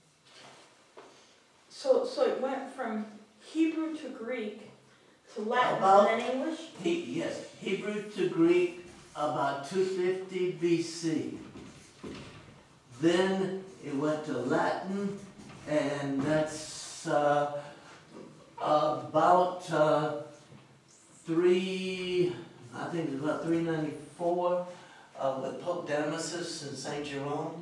So it went from Hebrew to Greek to Latin About- and then English? Yes, Hebrew to Greek about 250 BC. Then it went to Latin, and that's about I think it's about 394 with Pope Damasus and Saint Jerome.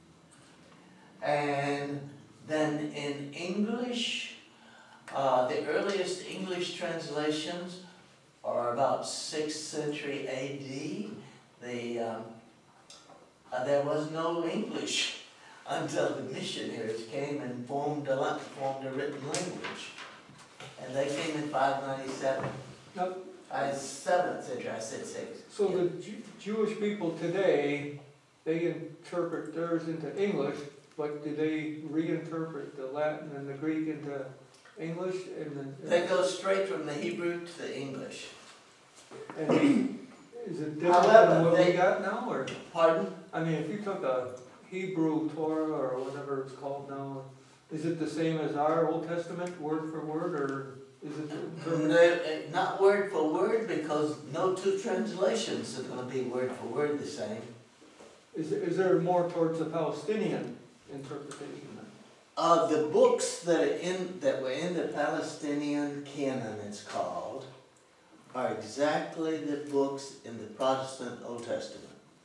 And then in English, the earliest English translations are about 6th century AD. There was no English until the missionaries came and formed a written language. And they came in 597. Now, 7th century, I said 6. so the Jewish people today, they interpret theirs into English, but do they reinterpret the Latin and the Greek into English? They go straight from the Hebrew to the English. And is it different However, than what we they- got now, or? Pardon? I mean, if you took a Hebrew Torah or whatever it's called now, is it the same as our Old Testament, word for word, or is it interpreted? Not word for word, because no two translations are going to be word for word the same. Is there more towards the Palestinian interpretation then? The books that were in the Palestinian canon, it's called, are exactly the books in the Protestant Old Testament.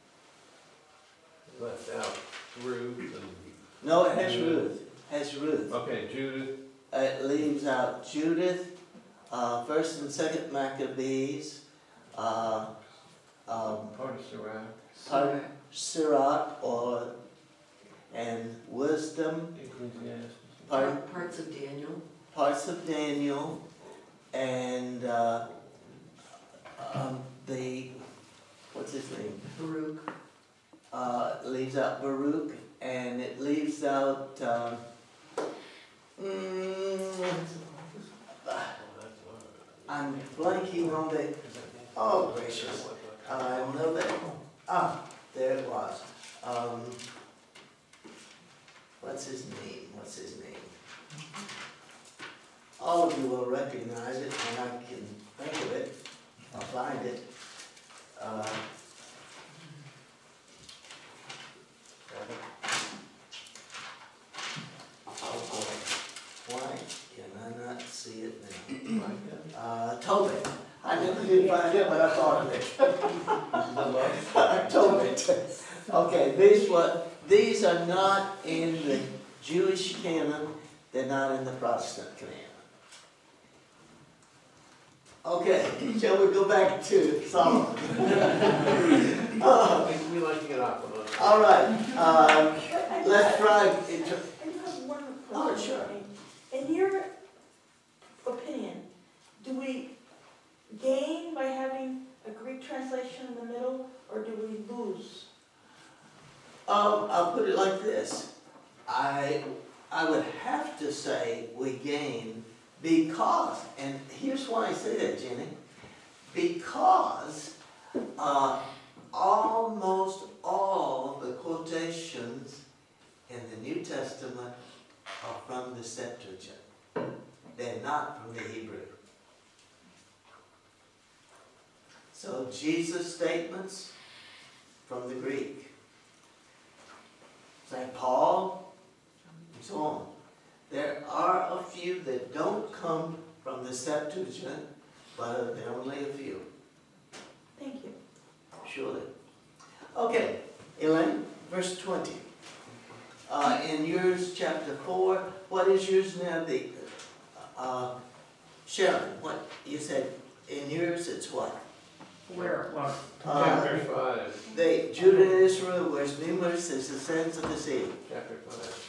Left out Ruth and, No, it has Ruth. Has Ruth. okay, Judith, It leaves out Judith, 1st and 2nd Maccabees, part of Sirach, Sirach, and Wisdom, Ecclesiastes. Parts of Daniel. parts of Daniel, and what's his name? Baruch. leaves out Baruch, and it leaves out, I'm blanking on the, oh gracious, I know that, there it was. What's his name? All of you will recognize it, and I can think of it. I'll find it. Oh boy, why can I not see it now? Tobit. I never did find it, but I thought of it. Tobit. Okay, these are not in the Jewish canon. They're not in the Protestant canon. Okay, shall we go back to Solomon? We like to get off of those. All right, let's try. I do have one question. Oh, sure. In your opinion, do we gain by having a Greek translation in the middle, or do we lose? I'll put it like this. I would have to say we gain because, and here's why I say that, Jenny, because almost all the quotations in the New Testament are from the Septuagint. They're not from the Hebrew. So Jesus' statements from the Greek. St. Paul, and so on. There are a few that don't come from the Septuagint, but there are only a few. Thank you. Surely. Okay, Elaine, verse 20. In yours, chapter 4, what is yours now? The Sharon, what you said in yours, it's what? Where, what? Chapter 5. Judah and Israel were as numerous as the sands of the sea. Chapter 5.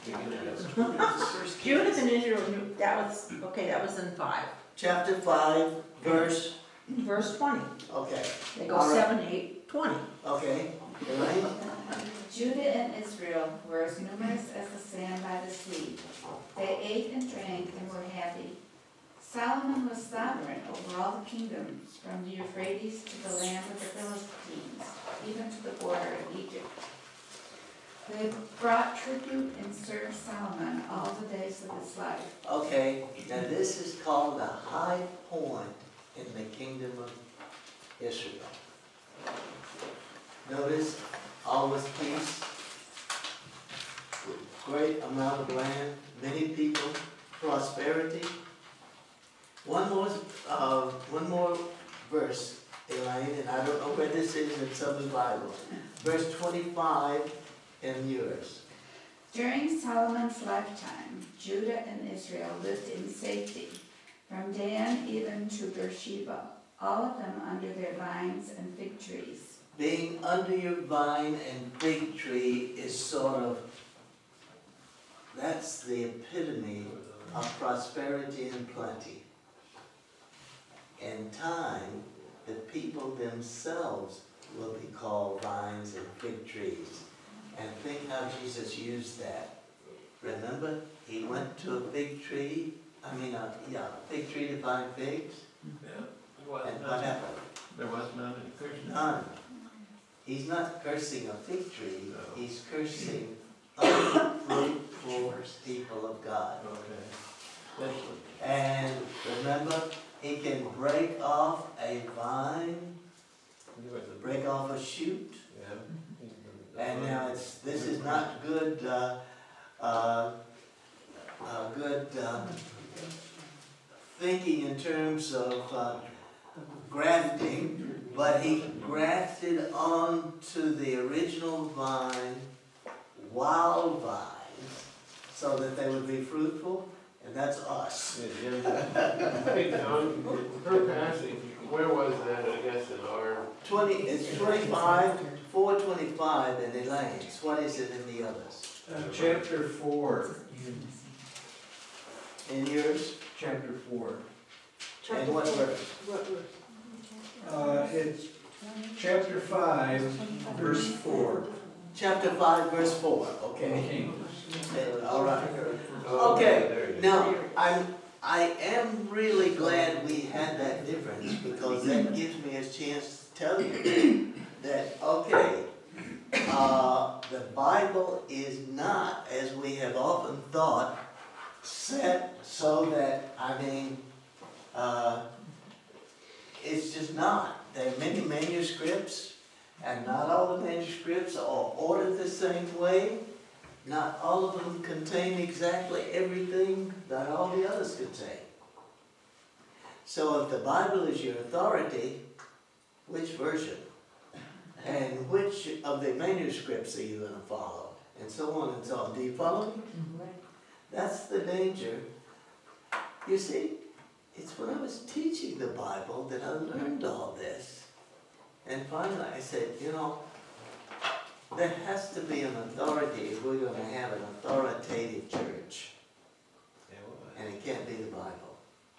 Judah and Israel, that was in 5. Chapter 5, verse, Verse 20. okay, They go All right. 7, 8, 20. okay, Elaine? Judah and Israel were as numerous as the sand by the sea. They ate and drank and were happy. Solomon was sovereign over all the kingdoms, from the Euphrates to the land of the Philistines, even to the border of Egypt. They brought tribute and served Solomon all the days of his life. Okay, now this is called the high point in the kingdom of Israel. Notice, all was peace, great amount of land, many people, prosperity. One more verse, Elaine, and I don't know where this is in some of the Bible. Verse 25 in yours. During Solomon's lifetime, Judah and Israel lived in safety, from Dan even to Beersheba, all of them under their vines and fig trees. Being under your vine and fig tree is sort of, that's the epitome of prosperity and plenty. In time, the people themselves will be called vines and fig trees. And think how Jesus used that. Remember, he went to a fig tree, fig tree to find figs. Yeah. And what happened? There was none in Christian. None. He's not cursing a fig tree, No. he's cursing unfruitful people of God. Okay. And remember, he can break off a vine, break off a shoot, Yeah. and now this is not good, thinking in terms of grafting, but he grafted onto the original vine wild vines so that they would be fruitful, and that's us. Hey, John, her passage, where was that, I guess, in our? It's 25, 425 in Elaine's. What is it in the others? Chapter 4. In yours? Chapter 4. And what verse? What verse? It's Chapter 5, verse 4. Chapter 5, verse 4, okay. King. All right. Oh, Okay, there you go. now, I am really glad we had that difference, because that gives me a chance to tell you that, okay, the Bible is not, as we have often thought, set so that, it's just not. There are many manuscripts, and not all the manuscripts are ordered the same way. Not all of them contain exactly everything that all the others contain. So if the Bible is your authority, which version? And which of the manuscripts are you going to follow? And so on and so on. Do you follow me? That's the danger. You see, it's when I was teaching the Bible that I learned all this. And finally I said, you know, there has to be an authority if we're going to have an authoritative church. And it can't be the Bible.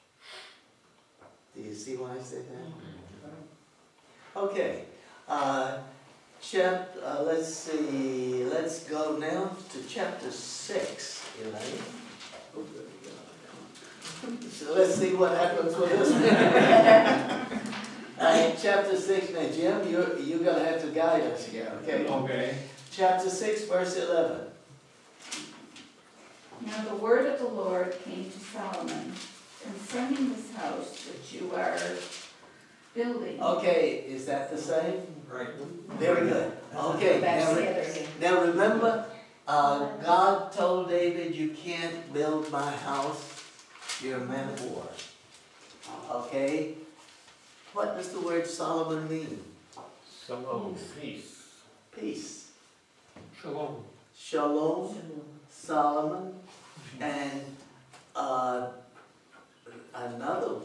Do you see why I said that? Okay. Let's see. Let's go now to chapter 6, Elaine. So let's see what happens with this one. Chapter 6, now Jim, you're going to have to guide us here, okay? Okay. Chapter 6, verse 11. Now the word of the Lord came to Solomon concerning this house that you are building. Okay, is that the same? Right. Very good. Okay, Back now, together again. now remember, God told David, you can't build my house, you're a man of war. Okay? What does the word Solomon mean? Shalom, peace. Peace. Shalom. Shalom, Solomon, and another,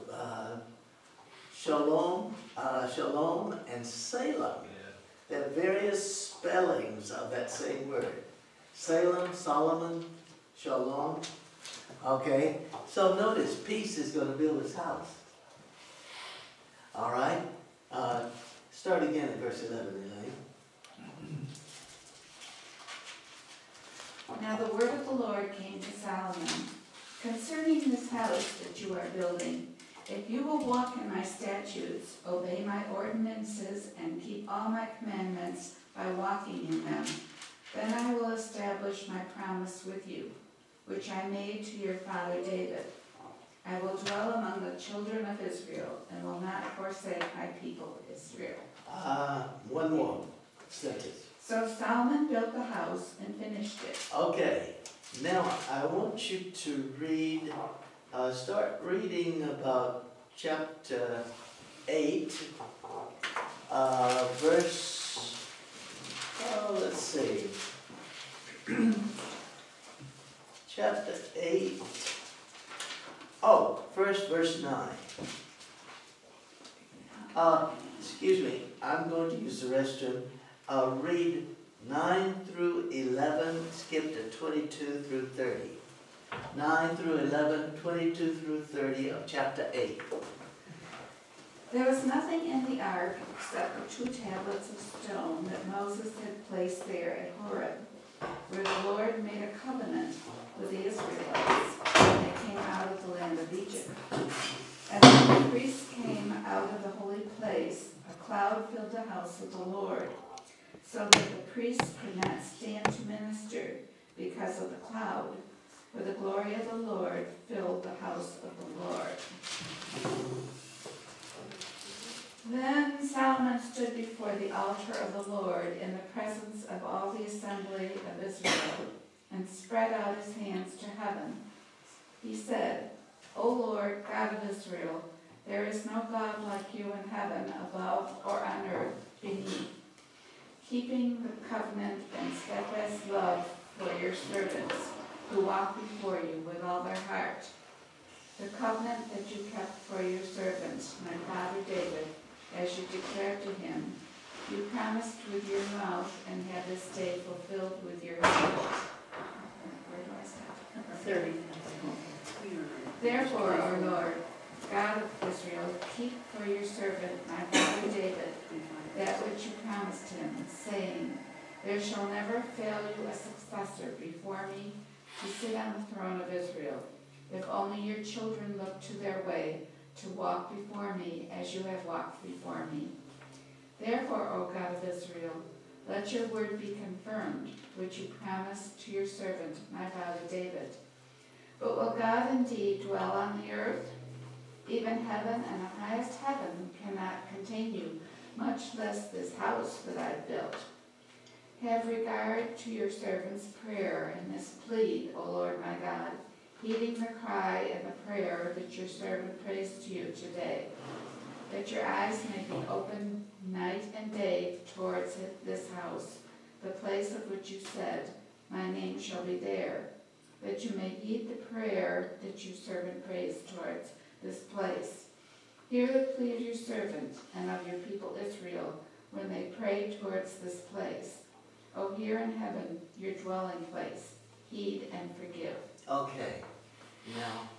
Shalom, Shalom and Salem. There are various spellings of that same word. Salem, Solomon, Shalom. Okay, so notice, peace is going to build his house. All right, start again at verse 11, Elaine. Now the word of the Lord came to Solomon concerning this house that you are building. If you will walk in my statutes, obey my ordinances, and keep all my commandments by walking in them, then I will establish my promise with you, which I made to your father David. I will dwell among the children of Israel, and will not forsake my people Israel. One more sentence. So Solomon built the house and finished it. Okay, now I want you to read, start reading about chapter 8, verse, let's see, chapter 8, first verse 9. Excuse me, I'm going to use the restroom. Read 9 through 11, skip to 22 through 30. 9 through 11, 22 through 30 of chapter 8. There was nothing in the ark except for 2 tablets of stone that Moses had placed there at Horeb, where the Lord made a covenant with the Israelites when they came out of the land of Egypt. And when the priests came out of the holy place, a cloud filled the house of the Lord, so that the priests could not stand to minister because of the cloud, for the glory of the Lord filled the house of the Lord. Then Solomon stood before the altar of the Lord in the presence of all the assembly of Israel, and spread out his hands to heaven. He said, O Lord, God of Israel, there is no God like you in heaven above or on earth beneath, keeping the covenant and steadfast love for your servants who walk before you with all their heart. The covenant that you kept for your servants, my father David, as you declared to him, you promised with your mouth and have this day fulfilled with your hand. Where do I stop? 30. Therefore, O Lord, God of Israel, keep for your servant, my father David, promised him, saying, there shall never fail you a successor before me to sit on the throne of Israel, if only your children look to their way to walk before me as you have walked before me. Therefore, O God of Israel, let your word be confirmed, which you promised to your servant, my father David. But will God indeed dwell on the earth? Even heaven and the highest heaven cannot contain you, much less this house that I've built. Have regard to your servant's prayer and this plea, O Lord my God, heeding the cry and the prayer that your servant prays to you today, that your eyes may be open night and day towards this house, the place of which you said, my name shall be there, that you may heed the prayer that your servant prays towards this place. Hear the plea of your servant and of your people Israel when they pray towards this place. O hear in heaven your dwelling place, heed and forgive. Okay, now,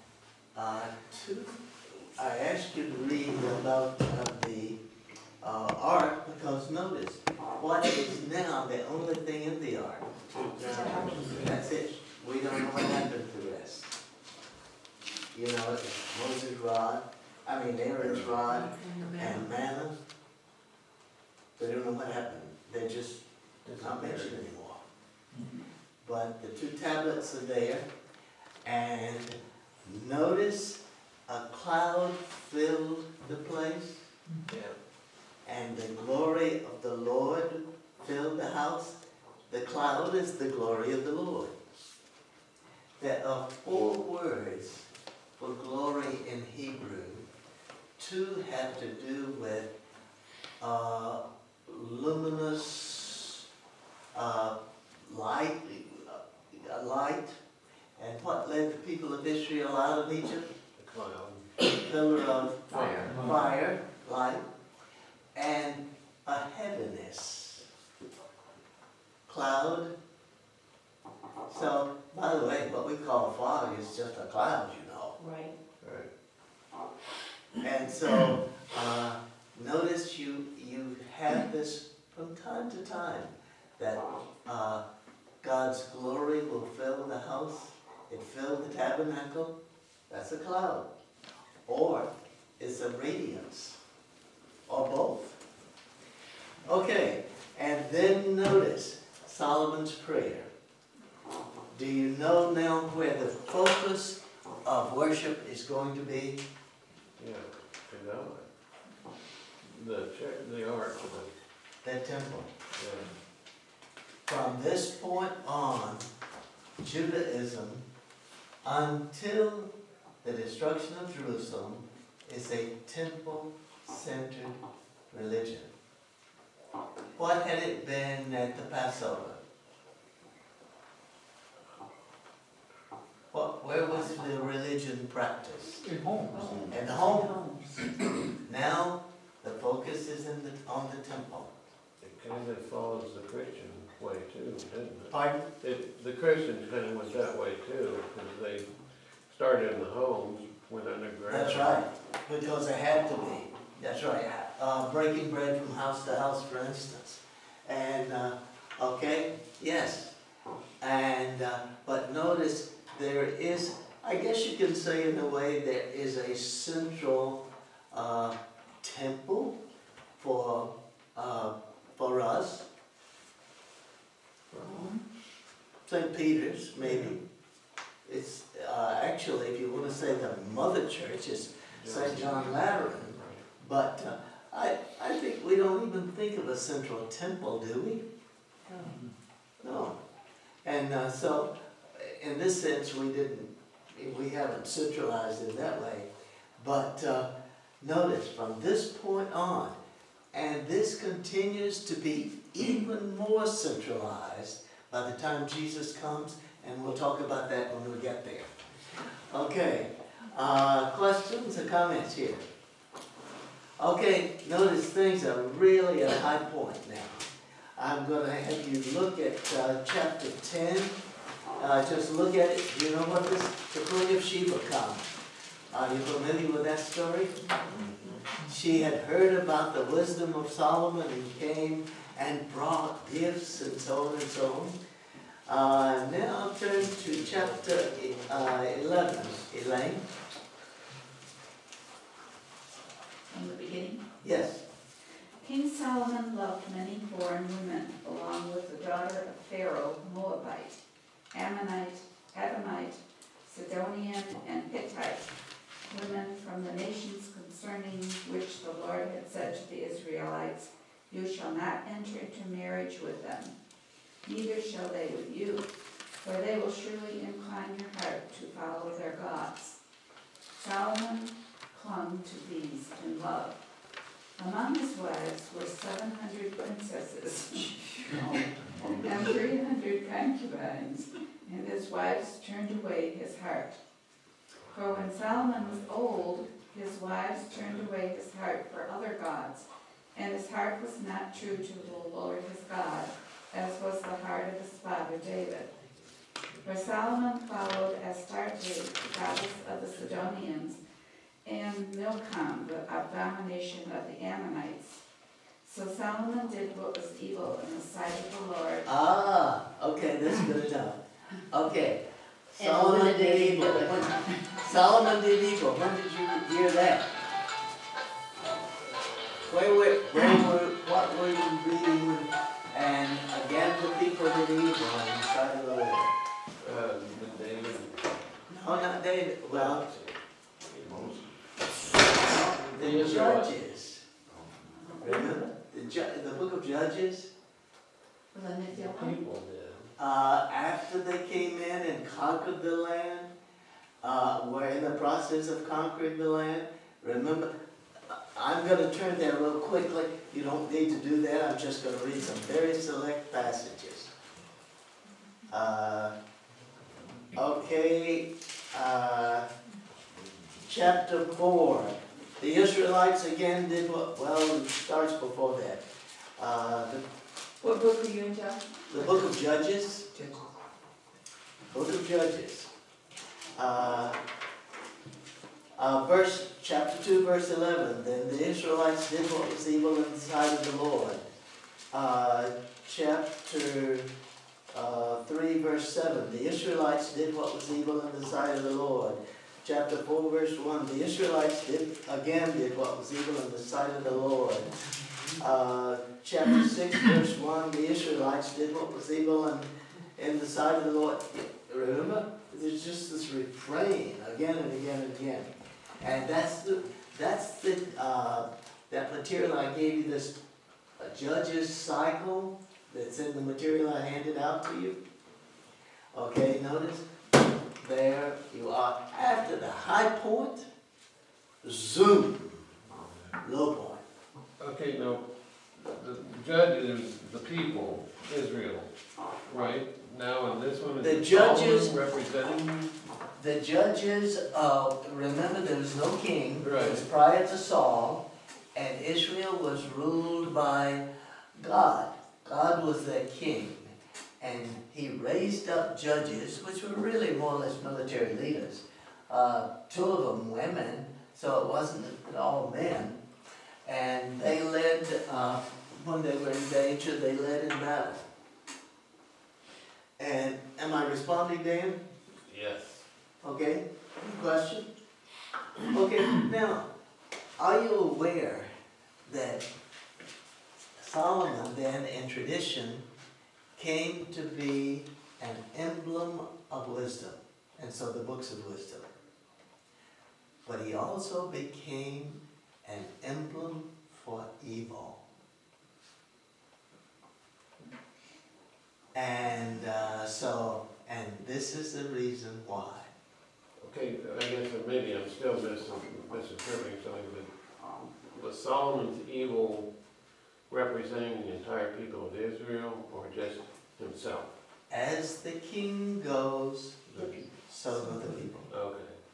I asked you to read about the ark, because notice, what is now the only thing in the ark? That's it. We don't know what happened to the rest. You know, it's Moses' rod, Aaron's rod, and manna. They don't know what happened. They just not mentioned anymore. But the 2 tablets are there, and notice a cloud filled the place, and the glory of the Lord filled the house. The cloud is the glory of the Lord. There are 4 words for glory in Hebrew. 2 have to do with luminous light, and what led the people of Israel out of Egypt? The cloud. A pillar of Fire. light, and a heaviness. Cloud. So, by the way, what we call fog is just a cloud, you know. Right. Right. And so, notice you have this from time to time, that God's glory will fill the house. It filled the tabernacle. That's a cloud. Or it's a radiance. Or both. Okay, and then notice Solomon's prayer. Do you know now where the focus of worship is going to be? Yeah, I know it. The ark, The temple. yeah. From this point on, Judaism, until the destruction of Jerusalem, is a temple-centered religion. What had it been at the Passover? Where was the religion practiced? In homes. In the home. Now, the focus is on the temple. It kind of follows the Christian way too, doesn't it? Pardon? The Christians kind of went that way too, because they started in the homes, went underground. That's right, because they had to be. That's right. Breaking bread from house to house, for instance. And, okay, yes. And, but notice there is, I guess you can say in a way, there is a central temple for us. St. Peter's, maybe. It's actually, if you want to say the mother church, is St. John Lateran. But I think we don't even think of a central temple, do we? No. And so, in this sense, we haven't centralized it that way. But notice, from this point on, and this continues to be even more centralized by the time Jesus comes, and we'll talk about that when we get there. Okay, questions or comments here? Okay, notice things are really at a high point now. I'm going to have you look at chapter 10. Just look at it. Do you know what this? The Queen of Sheba comes. Are you familiar with that story? she had heard about the wisdom of Solomon and came and brought gifts and so on and so on. Now turn to chapter 11, Elaine. From the beginning. Yes. King Solomon loved many foreign women, along with the daughter of Pharaoh, Moabite, Ammonite, Edomite, Sidonian, and Hittite, women from the nations concerning which the Lord had said to the Israelites, "You shall not enter into marriage with them, neither shall they with you, for they will surely incline your heart to follow their gods." Solomon clung to these in love. Among his wives were 700 princesses and 300 concubines, and his wives turned away his heart. For when Solomon was old, his wives turned away his heart for other gods, and his heart was not true to the Lord his God, as was the heart of his father David. For Solomon followed Astarte, the goddess of the Sidonians, and Milcom, the abomination of the Ammonites. So Solomon did what was evil in the sight of the Lord. Ah, okay, that's good enough. Okay. And Solomon when did they evil. do it. Solomon did evil. When did you hear that? What were you reading? And again, the people did evil in the sight of the Lord. David. No, not David. Well, the Yes, Judges. Remember? The book of Judges? People did. After they came in and conquered the land, were in the process of conquering the land. Remember, I'm going to turn there real quickly. You don't need to do that. I'm just going to read some very select passages. Okay, chapter 4. The Israelites again did what? Well, it starts before that. What book are you in, John? The book of Judges. Book of Judges. Chapter 2, verse 11. Then the Israelites did what was evil in the sight of the Lord. Chapter 3, verse 7. The Israelites did what was evil in the sight of the Lord. Chapter 4, verse 1. The Israelites did what was evil in the sight of the Lord. Chapter 6, verse 1. The Israelites did what was evil in the sight of the Lord. Remember? There's just this refrain again and again and again. And that material I gave you, this Judges cycle that's in the material I handed out to you. Okay, notice? There you are. After the high point, zoom, low point. Okay, now, the judges, the people, Israel, right? Now, in this one, is The it judges- Solomon representing? The judges, remember there was no king. Right. It was prior to Saul, and Israel was ruled by God. God was their king. And he raised up judges, which were really more or less military leaders. 2 of them women, so it wasn't all men. And they led, when they were in danger, they led in battle. And am I responding, Dan? Yes. Okay, question? Okay, now, are you aware that Solomon then in tradition came to be an emblem of wisdom, and so the books of wisdom. But he also became an emblem for evil. And and this is the reason why. Okay, I guess maybe I'm still misinterpreting something, but was Solomon's evil representing the entire people of Israel or just himself? As the king goes, so go the people. Okay.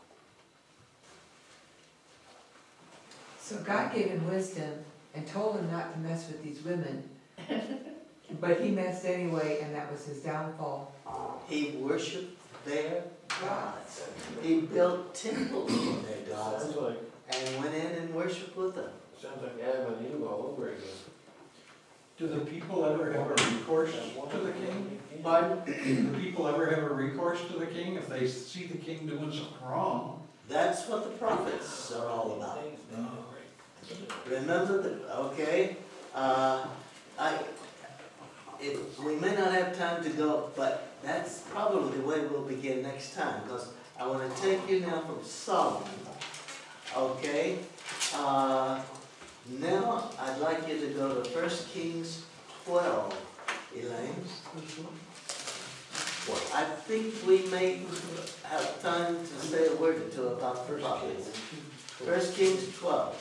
So God gave him wisdom and told him not to mess with these women. But he messed anyway, and that was his downfall. He worshipped their gods. He built temples for their gods. Sounds like and went in and worshiped with them. Sounds like Adam and Eve all over again. Do the people ever have a recourse to the king? Pardon? Do the people ever have a recourse to the king if they see the king doing something wrong? That's what the prophets are all about. Remember okay, we may not have time to go, but that's probably the way we'll begin next time, because I want to take you now from Solomon, okay? Now, I'd like you to go to 1 Kings 12, Elaine. I think we may have time to say a word or two about the prophets. 1 Kings 12.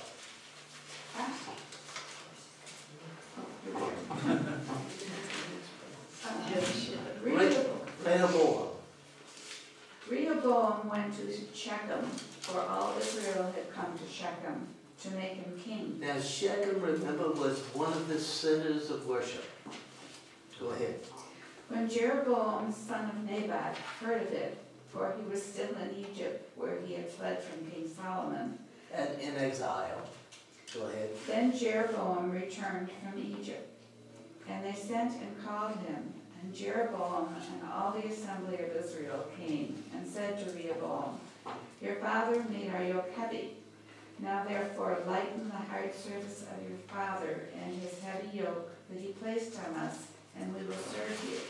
Rehoboam. Rehoboam went to Shechem, for all Israel had come to Shechem to make him king. Now Shechem, remember, was one of the centers of worship. Go ahead. When Jeroboam, son of Nebat, heard of it, for he was still in Egypt, where he had fled from King Solomon. And in exile. Go ahead. Then Jeroboam returned from Egypt, and they sent and called him. And Jeroboam and all the assembly of Israel came and said to Rehoboam, "Your father made our yoke heavy. Now therefore lighten the hard service of your father and his heavy yoke that he placed on us, and we will serve you."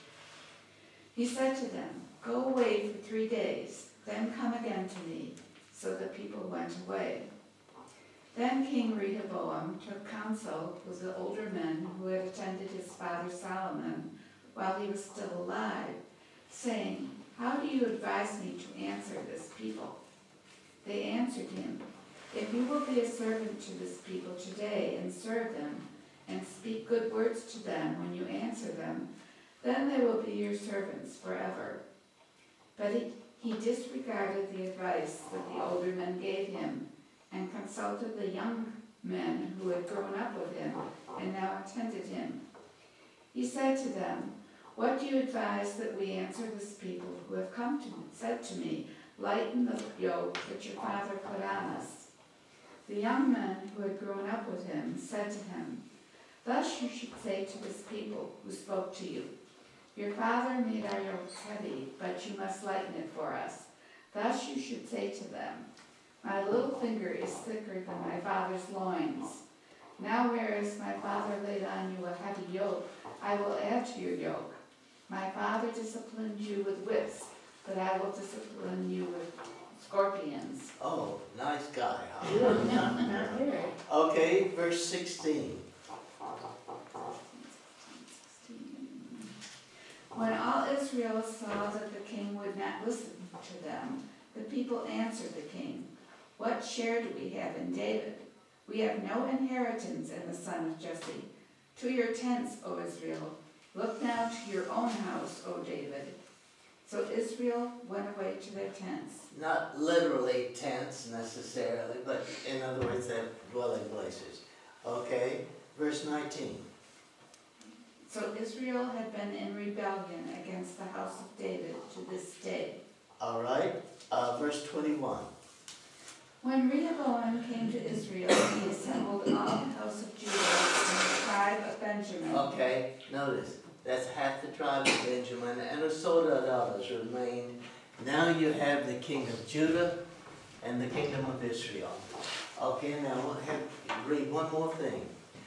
He said to them, "Go away for 3 days, then come again to me." So the people went away. Then King Rehoboam took counsel with the older men who had attended his father Solomon while he was still alive, saying, "How do you advise me to answer this people?" They answered him, "If you will be a servant to this people today and serve them, and speak good words to them when you answer them, then they will be your servants forever." But he disregarded the advice that the older men gave him, and consulted the young men who had grown up with him and now attended him. He said to them, "What do you advise that we answer this people who have said to me, 'Lighten the yoke that your father put on us'?" The young men who had grown up with him said to him, "Thus you should say to this people who spoke to you, 'Your father made our yoke heavy, but you must lighten it for us.' Thus you should say to them, 'My little finger is thicker than my father's loins. Now whereas my father laid on you a heavy yoke, I will add to your yoke. My father disciplined you with whips, but I will discipline you with scorpions.'" Oh, nice guy, huh? Okay, verse 16. When all Israel saw that the king would not listen to them, the people answered the king, "What share do we have in David? We have no inheritance in the son of Jesse. To your tents, O Israel. Look now to your own house, O David." So Israel went away to their tents. Not literally tents necessarily, but in other words, their dwelling places. Okay, verse 19. So Israel had been in rebellion against the house of David to this day. All right, verse 21. When Rehoboam came to Israel, he assembled all the house of Judah and the tribe of Benjamin. Okay, notice, that's half the tribe of Benjamin, and a sort of others remained. Now you have the king of Judah and the kingdom of Israel. Okay, now we'll read one more thing.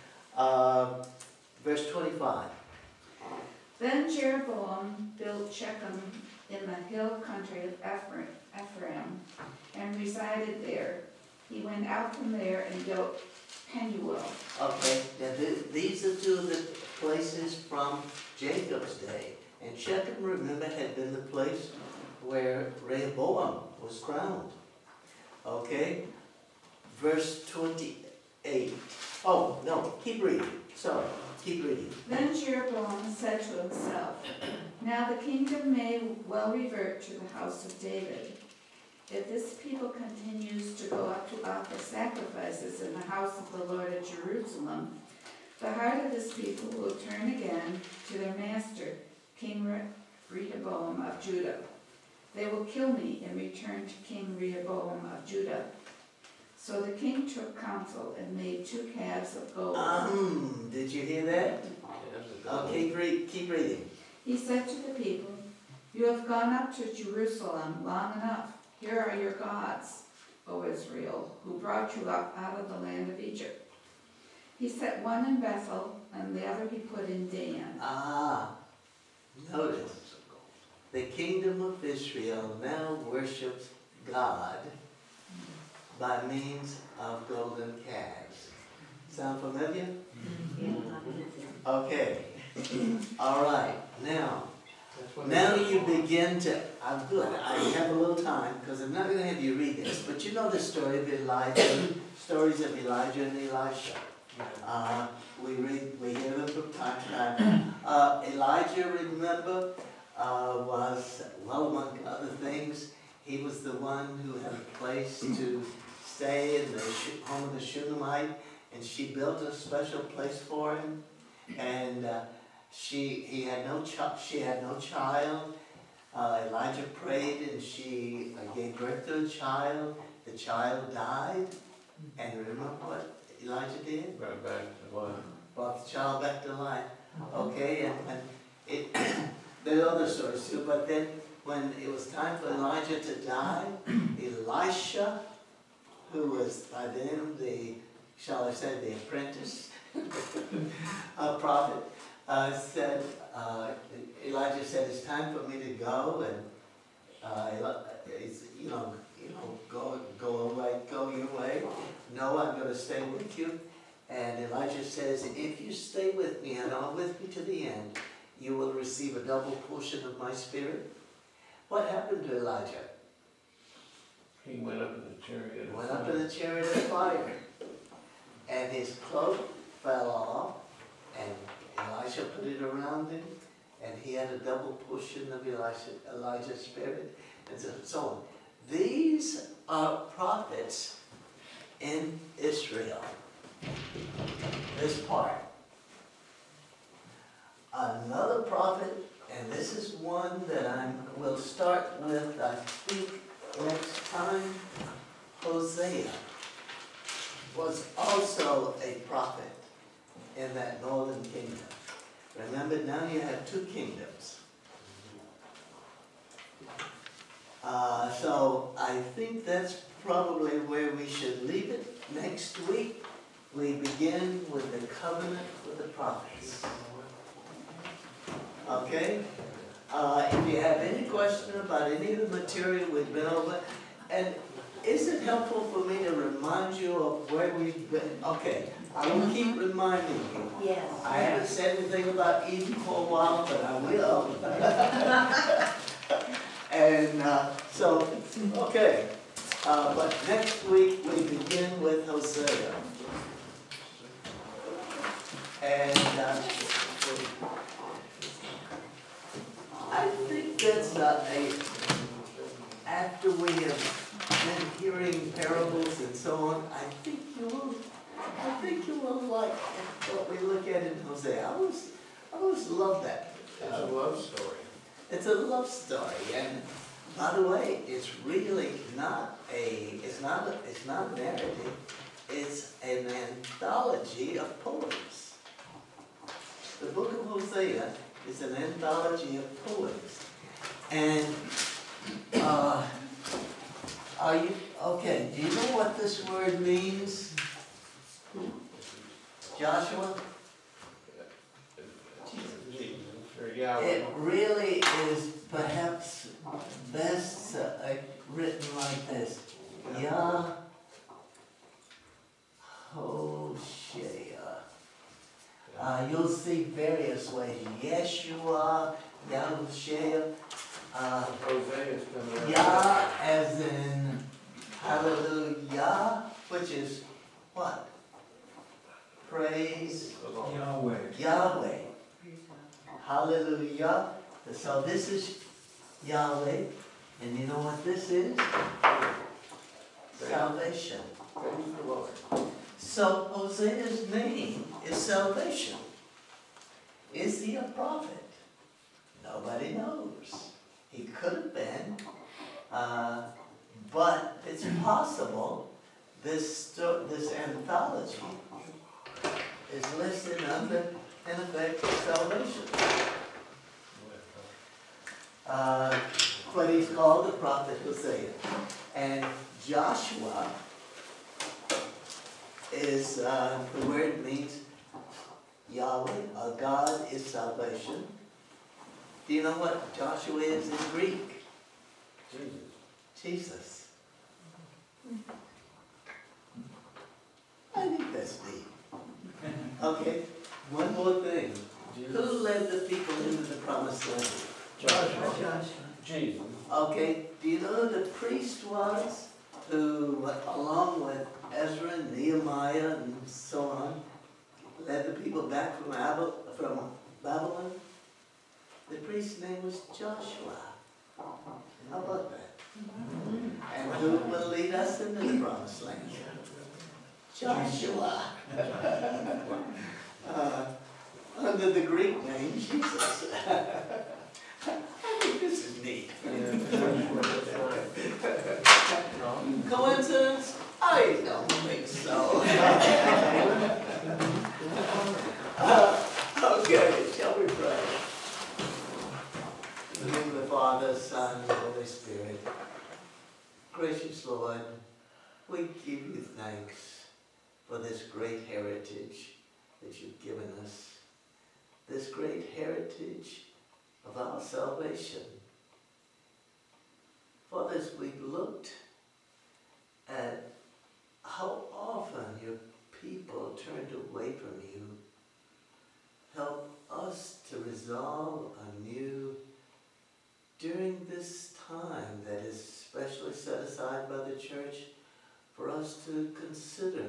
Verse 25. Then Jeroboam built Shechem in the hill country of Ephraim and resided there. He went out from there and built Penuel. Okay, now these are two of the places from Jacob's day. And Shechem, remember, had been the place where Rehoboam was crowned. Okay, verse 28. Oh, no, keep reading. Sorry, keep reading. Then Jeroboam said to himself, "Now the kingdom may well revert to the house of David. If this people continues to go up to offer sacrifices in the house of the Lord at Jerusalem, the heart of this people will turn again to their master, King Rehoboam of Judah. They will kill me and return to King Rehoboam of Judah." So the king took counsel and made 2 calves of gold. Did you hear that? Okay, keep reading. He said to the people, "You have gone up to Jerusalem long enough. Here are your gods, O Israel, who brought you up out of the land of Egypt." He set one in Bethel, and the other he put in Dan. Notice, the kingdom of Israel now worships God by means of golden calves. Sound familiar? Okay. All right. Now you begin to, I'm good, I have a little time, because I'm not going to have you read this, but you know the story of Elijah, stories of Elijah and Elisha. We hear them from time to time. Elijah, remember, was, well, among other things, he was the one who had a place to stay in the home of the Shunammite, and she built a special place for him, and she had no child. Elijah prayed, and she gave birth to a child. The child died, and remember what Elijah did? Brought back to life. Brought the child back to life. Okay, and it, there are other stories too, but then when it was time for Elijah to die, Elisha, who was by then shall I say, the apprentice prophet, said, Elijah said, "It's time for me to go," and go away, go your way. No, I'm going to stay with you. And Elijah says, "If you stay with me and are with me to the end, you will receive a double portion of my spirit." What happened to Elijah? He went up in the chariot. He went up in the chariot of fire, and his cloak fell off, and Elisha put it around him, and he had a double portion of Elijah's spirit, and so on. These are prophets in Israel. This part. Another prophet, and this is one that we'll start with, I think, next time. Hosea was also a prophet in that northern kingdom. Remember, now you have 2 kingdoms. So I think that's probably where we should leave it. Next week, we begin with the covenant with the prophets. Okay? If you have any question about any of the material we've been over, and is it helpful for me to remind you of where we've been? Okay, I will keep reminding you. Yes. I haven't said anything about Eden for a while, but I will. And okay. But next week we begin with Hosea. And I think that's after we have been hearing parables and so on, I think you will like what we look at in Hosea. I always love that. It's a love story. It's a love story, and by the way, it's really not it's not a narrative. It's an anthology of poems. The book of Hosea is an anthology of poems. And are you okay? Do you know what this word means, Joshua? It really is perhaps best written like this. Yahoshua. You'll see various ways. Yeshua, Yahushua. Hosea's coming out. Yah as in hallelujah, which is what? Praise Yahweh. Yahweh. Hallelujah. So this is Yahweh. And you know what this is? Salvation. Praise the Lord. So Hosea's name is salvation. Is he a prophet? Nobody knows. He could have been, but it's possible this anthology is listed under, in effect, salvation. What he's called the prophet Hosea. And Joshua is, the word means Yahweh, our God is salvation. Do you know what Joshua is in Greek? Jesus. I think that's neat. Okay, one more thing. Who led the people into the promised land? Joshua. Jesus. Okay, do you know who the priest was who, along with Ezra and Nehemiah and so on, led the people back from Babylon? The priest's name was Joshua. How about that? And who will lead us into the promised land? Joshua. Under the Greek name, Jesus. I think this is neat. Coincidence? I don't think so. Okay, shall we pray? In the name of the Father, Son, and Holy Spirit. Gracious Lord, we give you thanks for this great heritage that you've given us. This great heritage of our salvation. Father, as we've looked at how often your people turned away from you, help us to resolve anew during this time that is specially set aside by the church for us to consider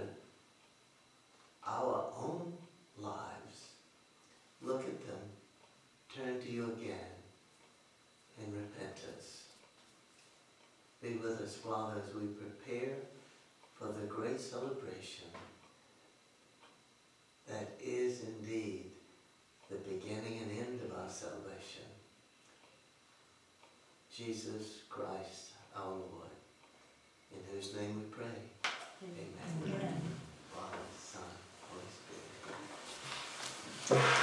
our own lives. Look at them, turn to you again in repentance. Be with us, Father, as we prepare for the great celebration that is indeed the beginning and end of our salvation. Jesus Christ, our Lord, in whose name we pray. Amen. Father, Son, Holy Spirit.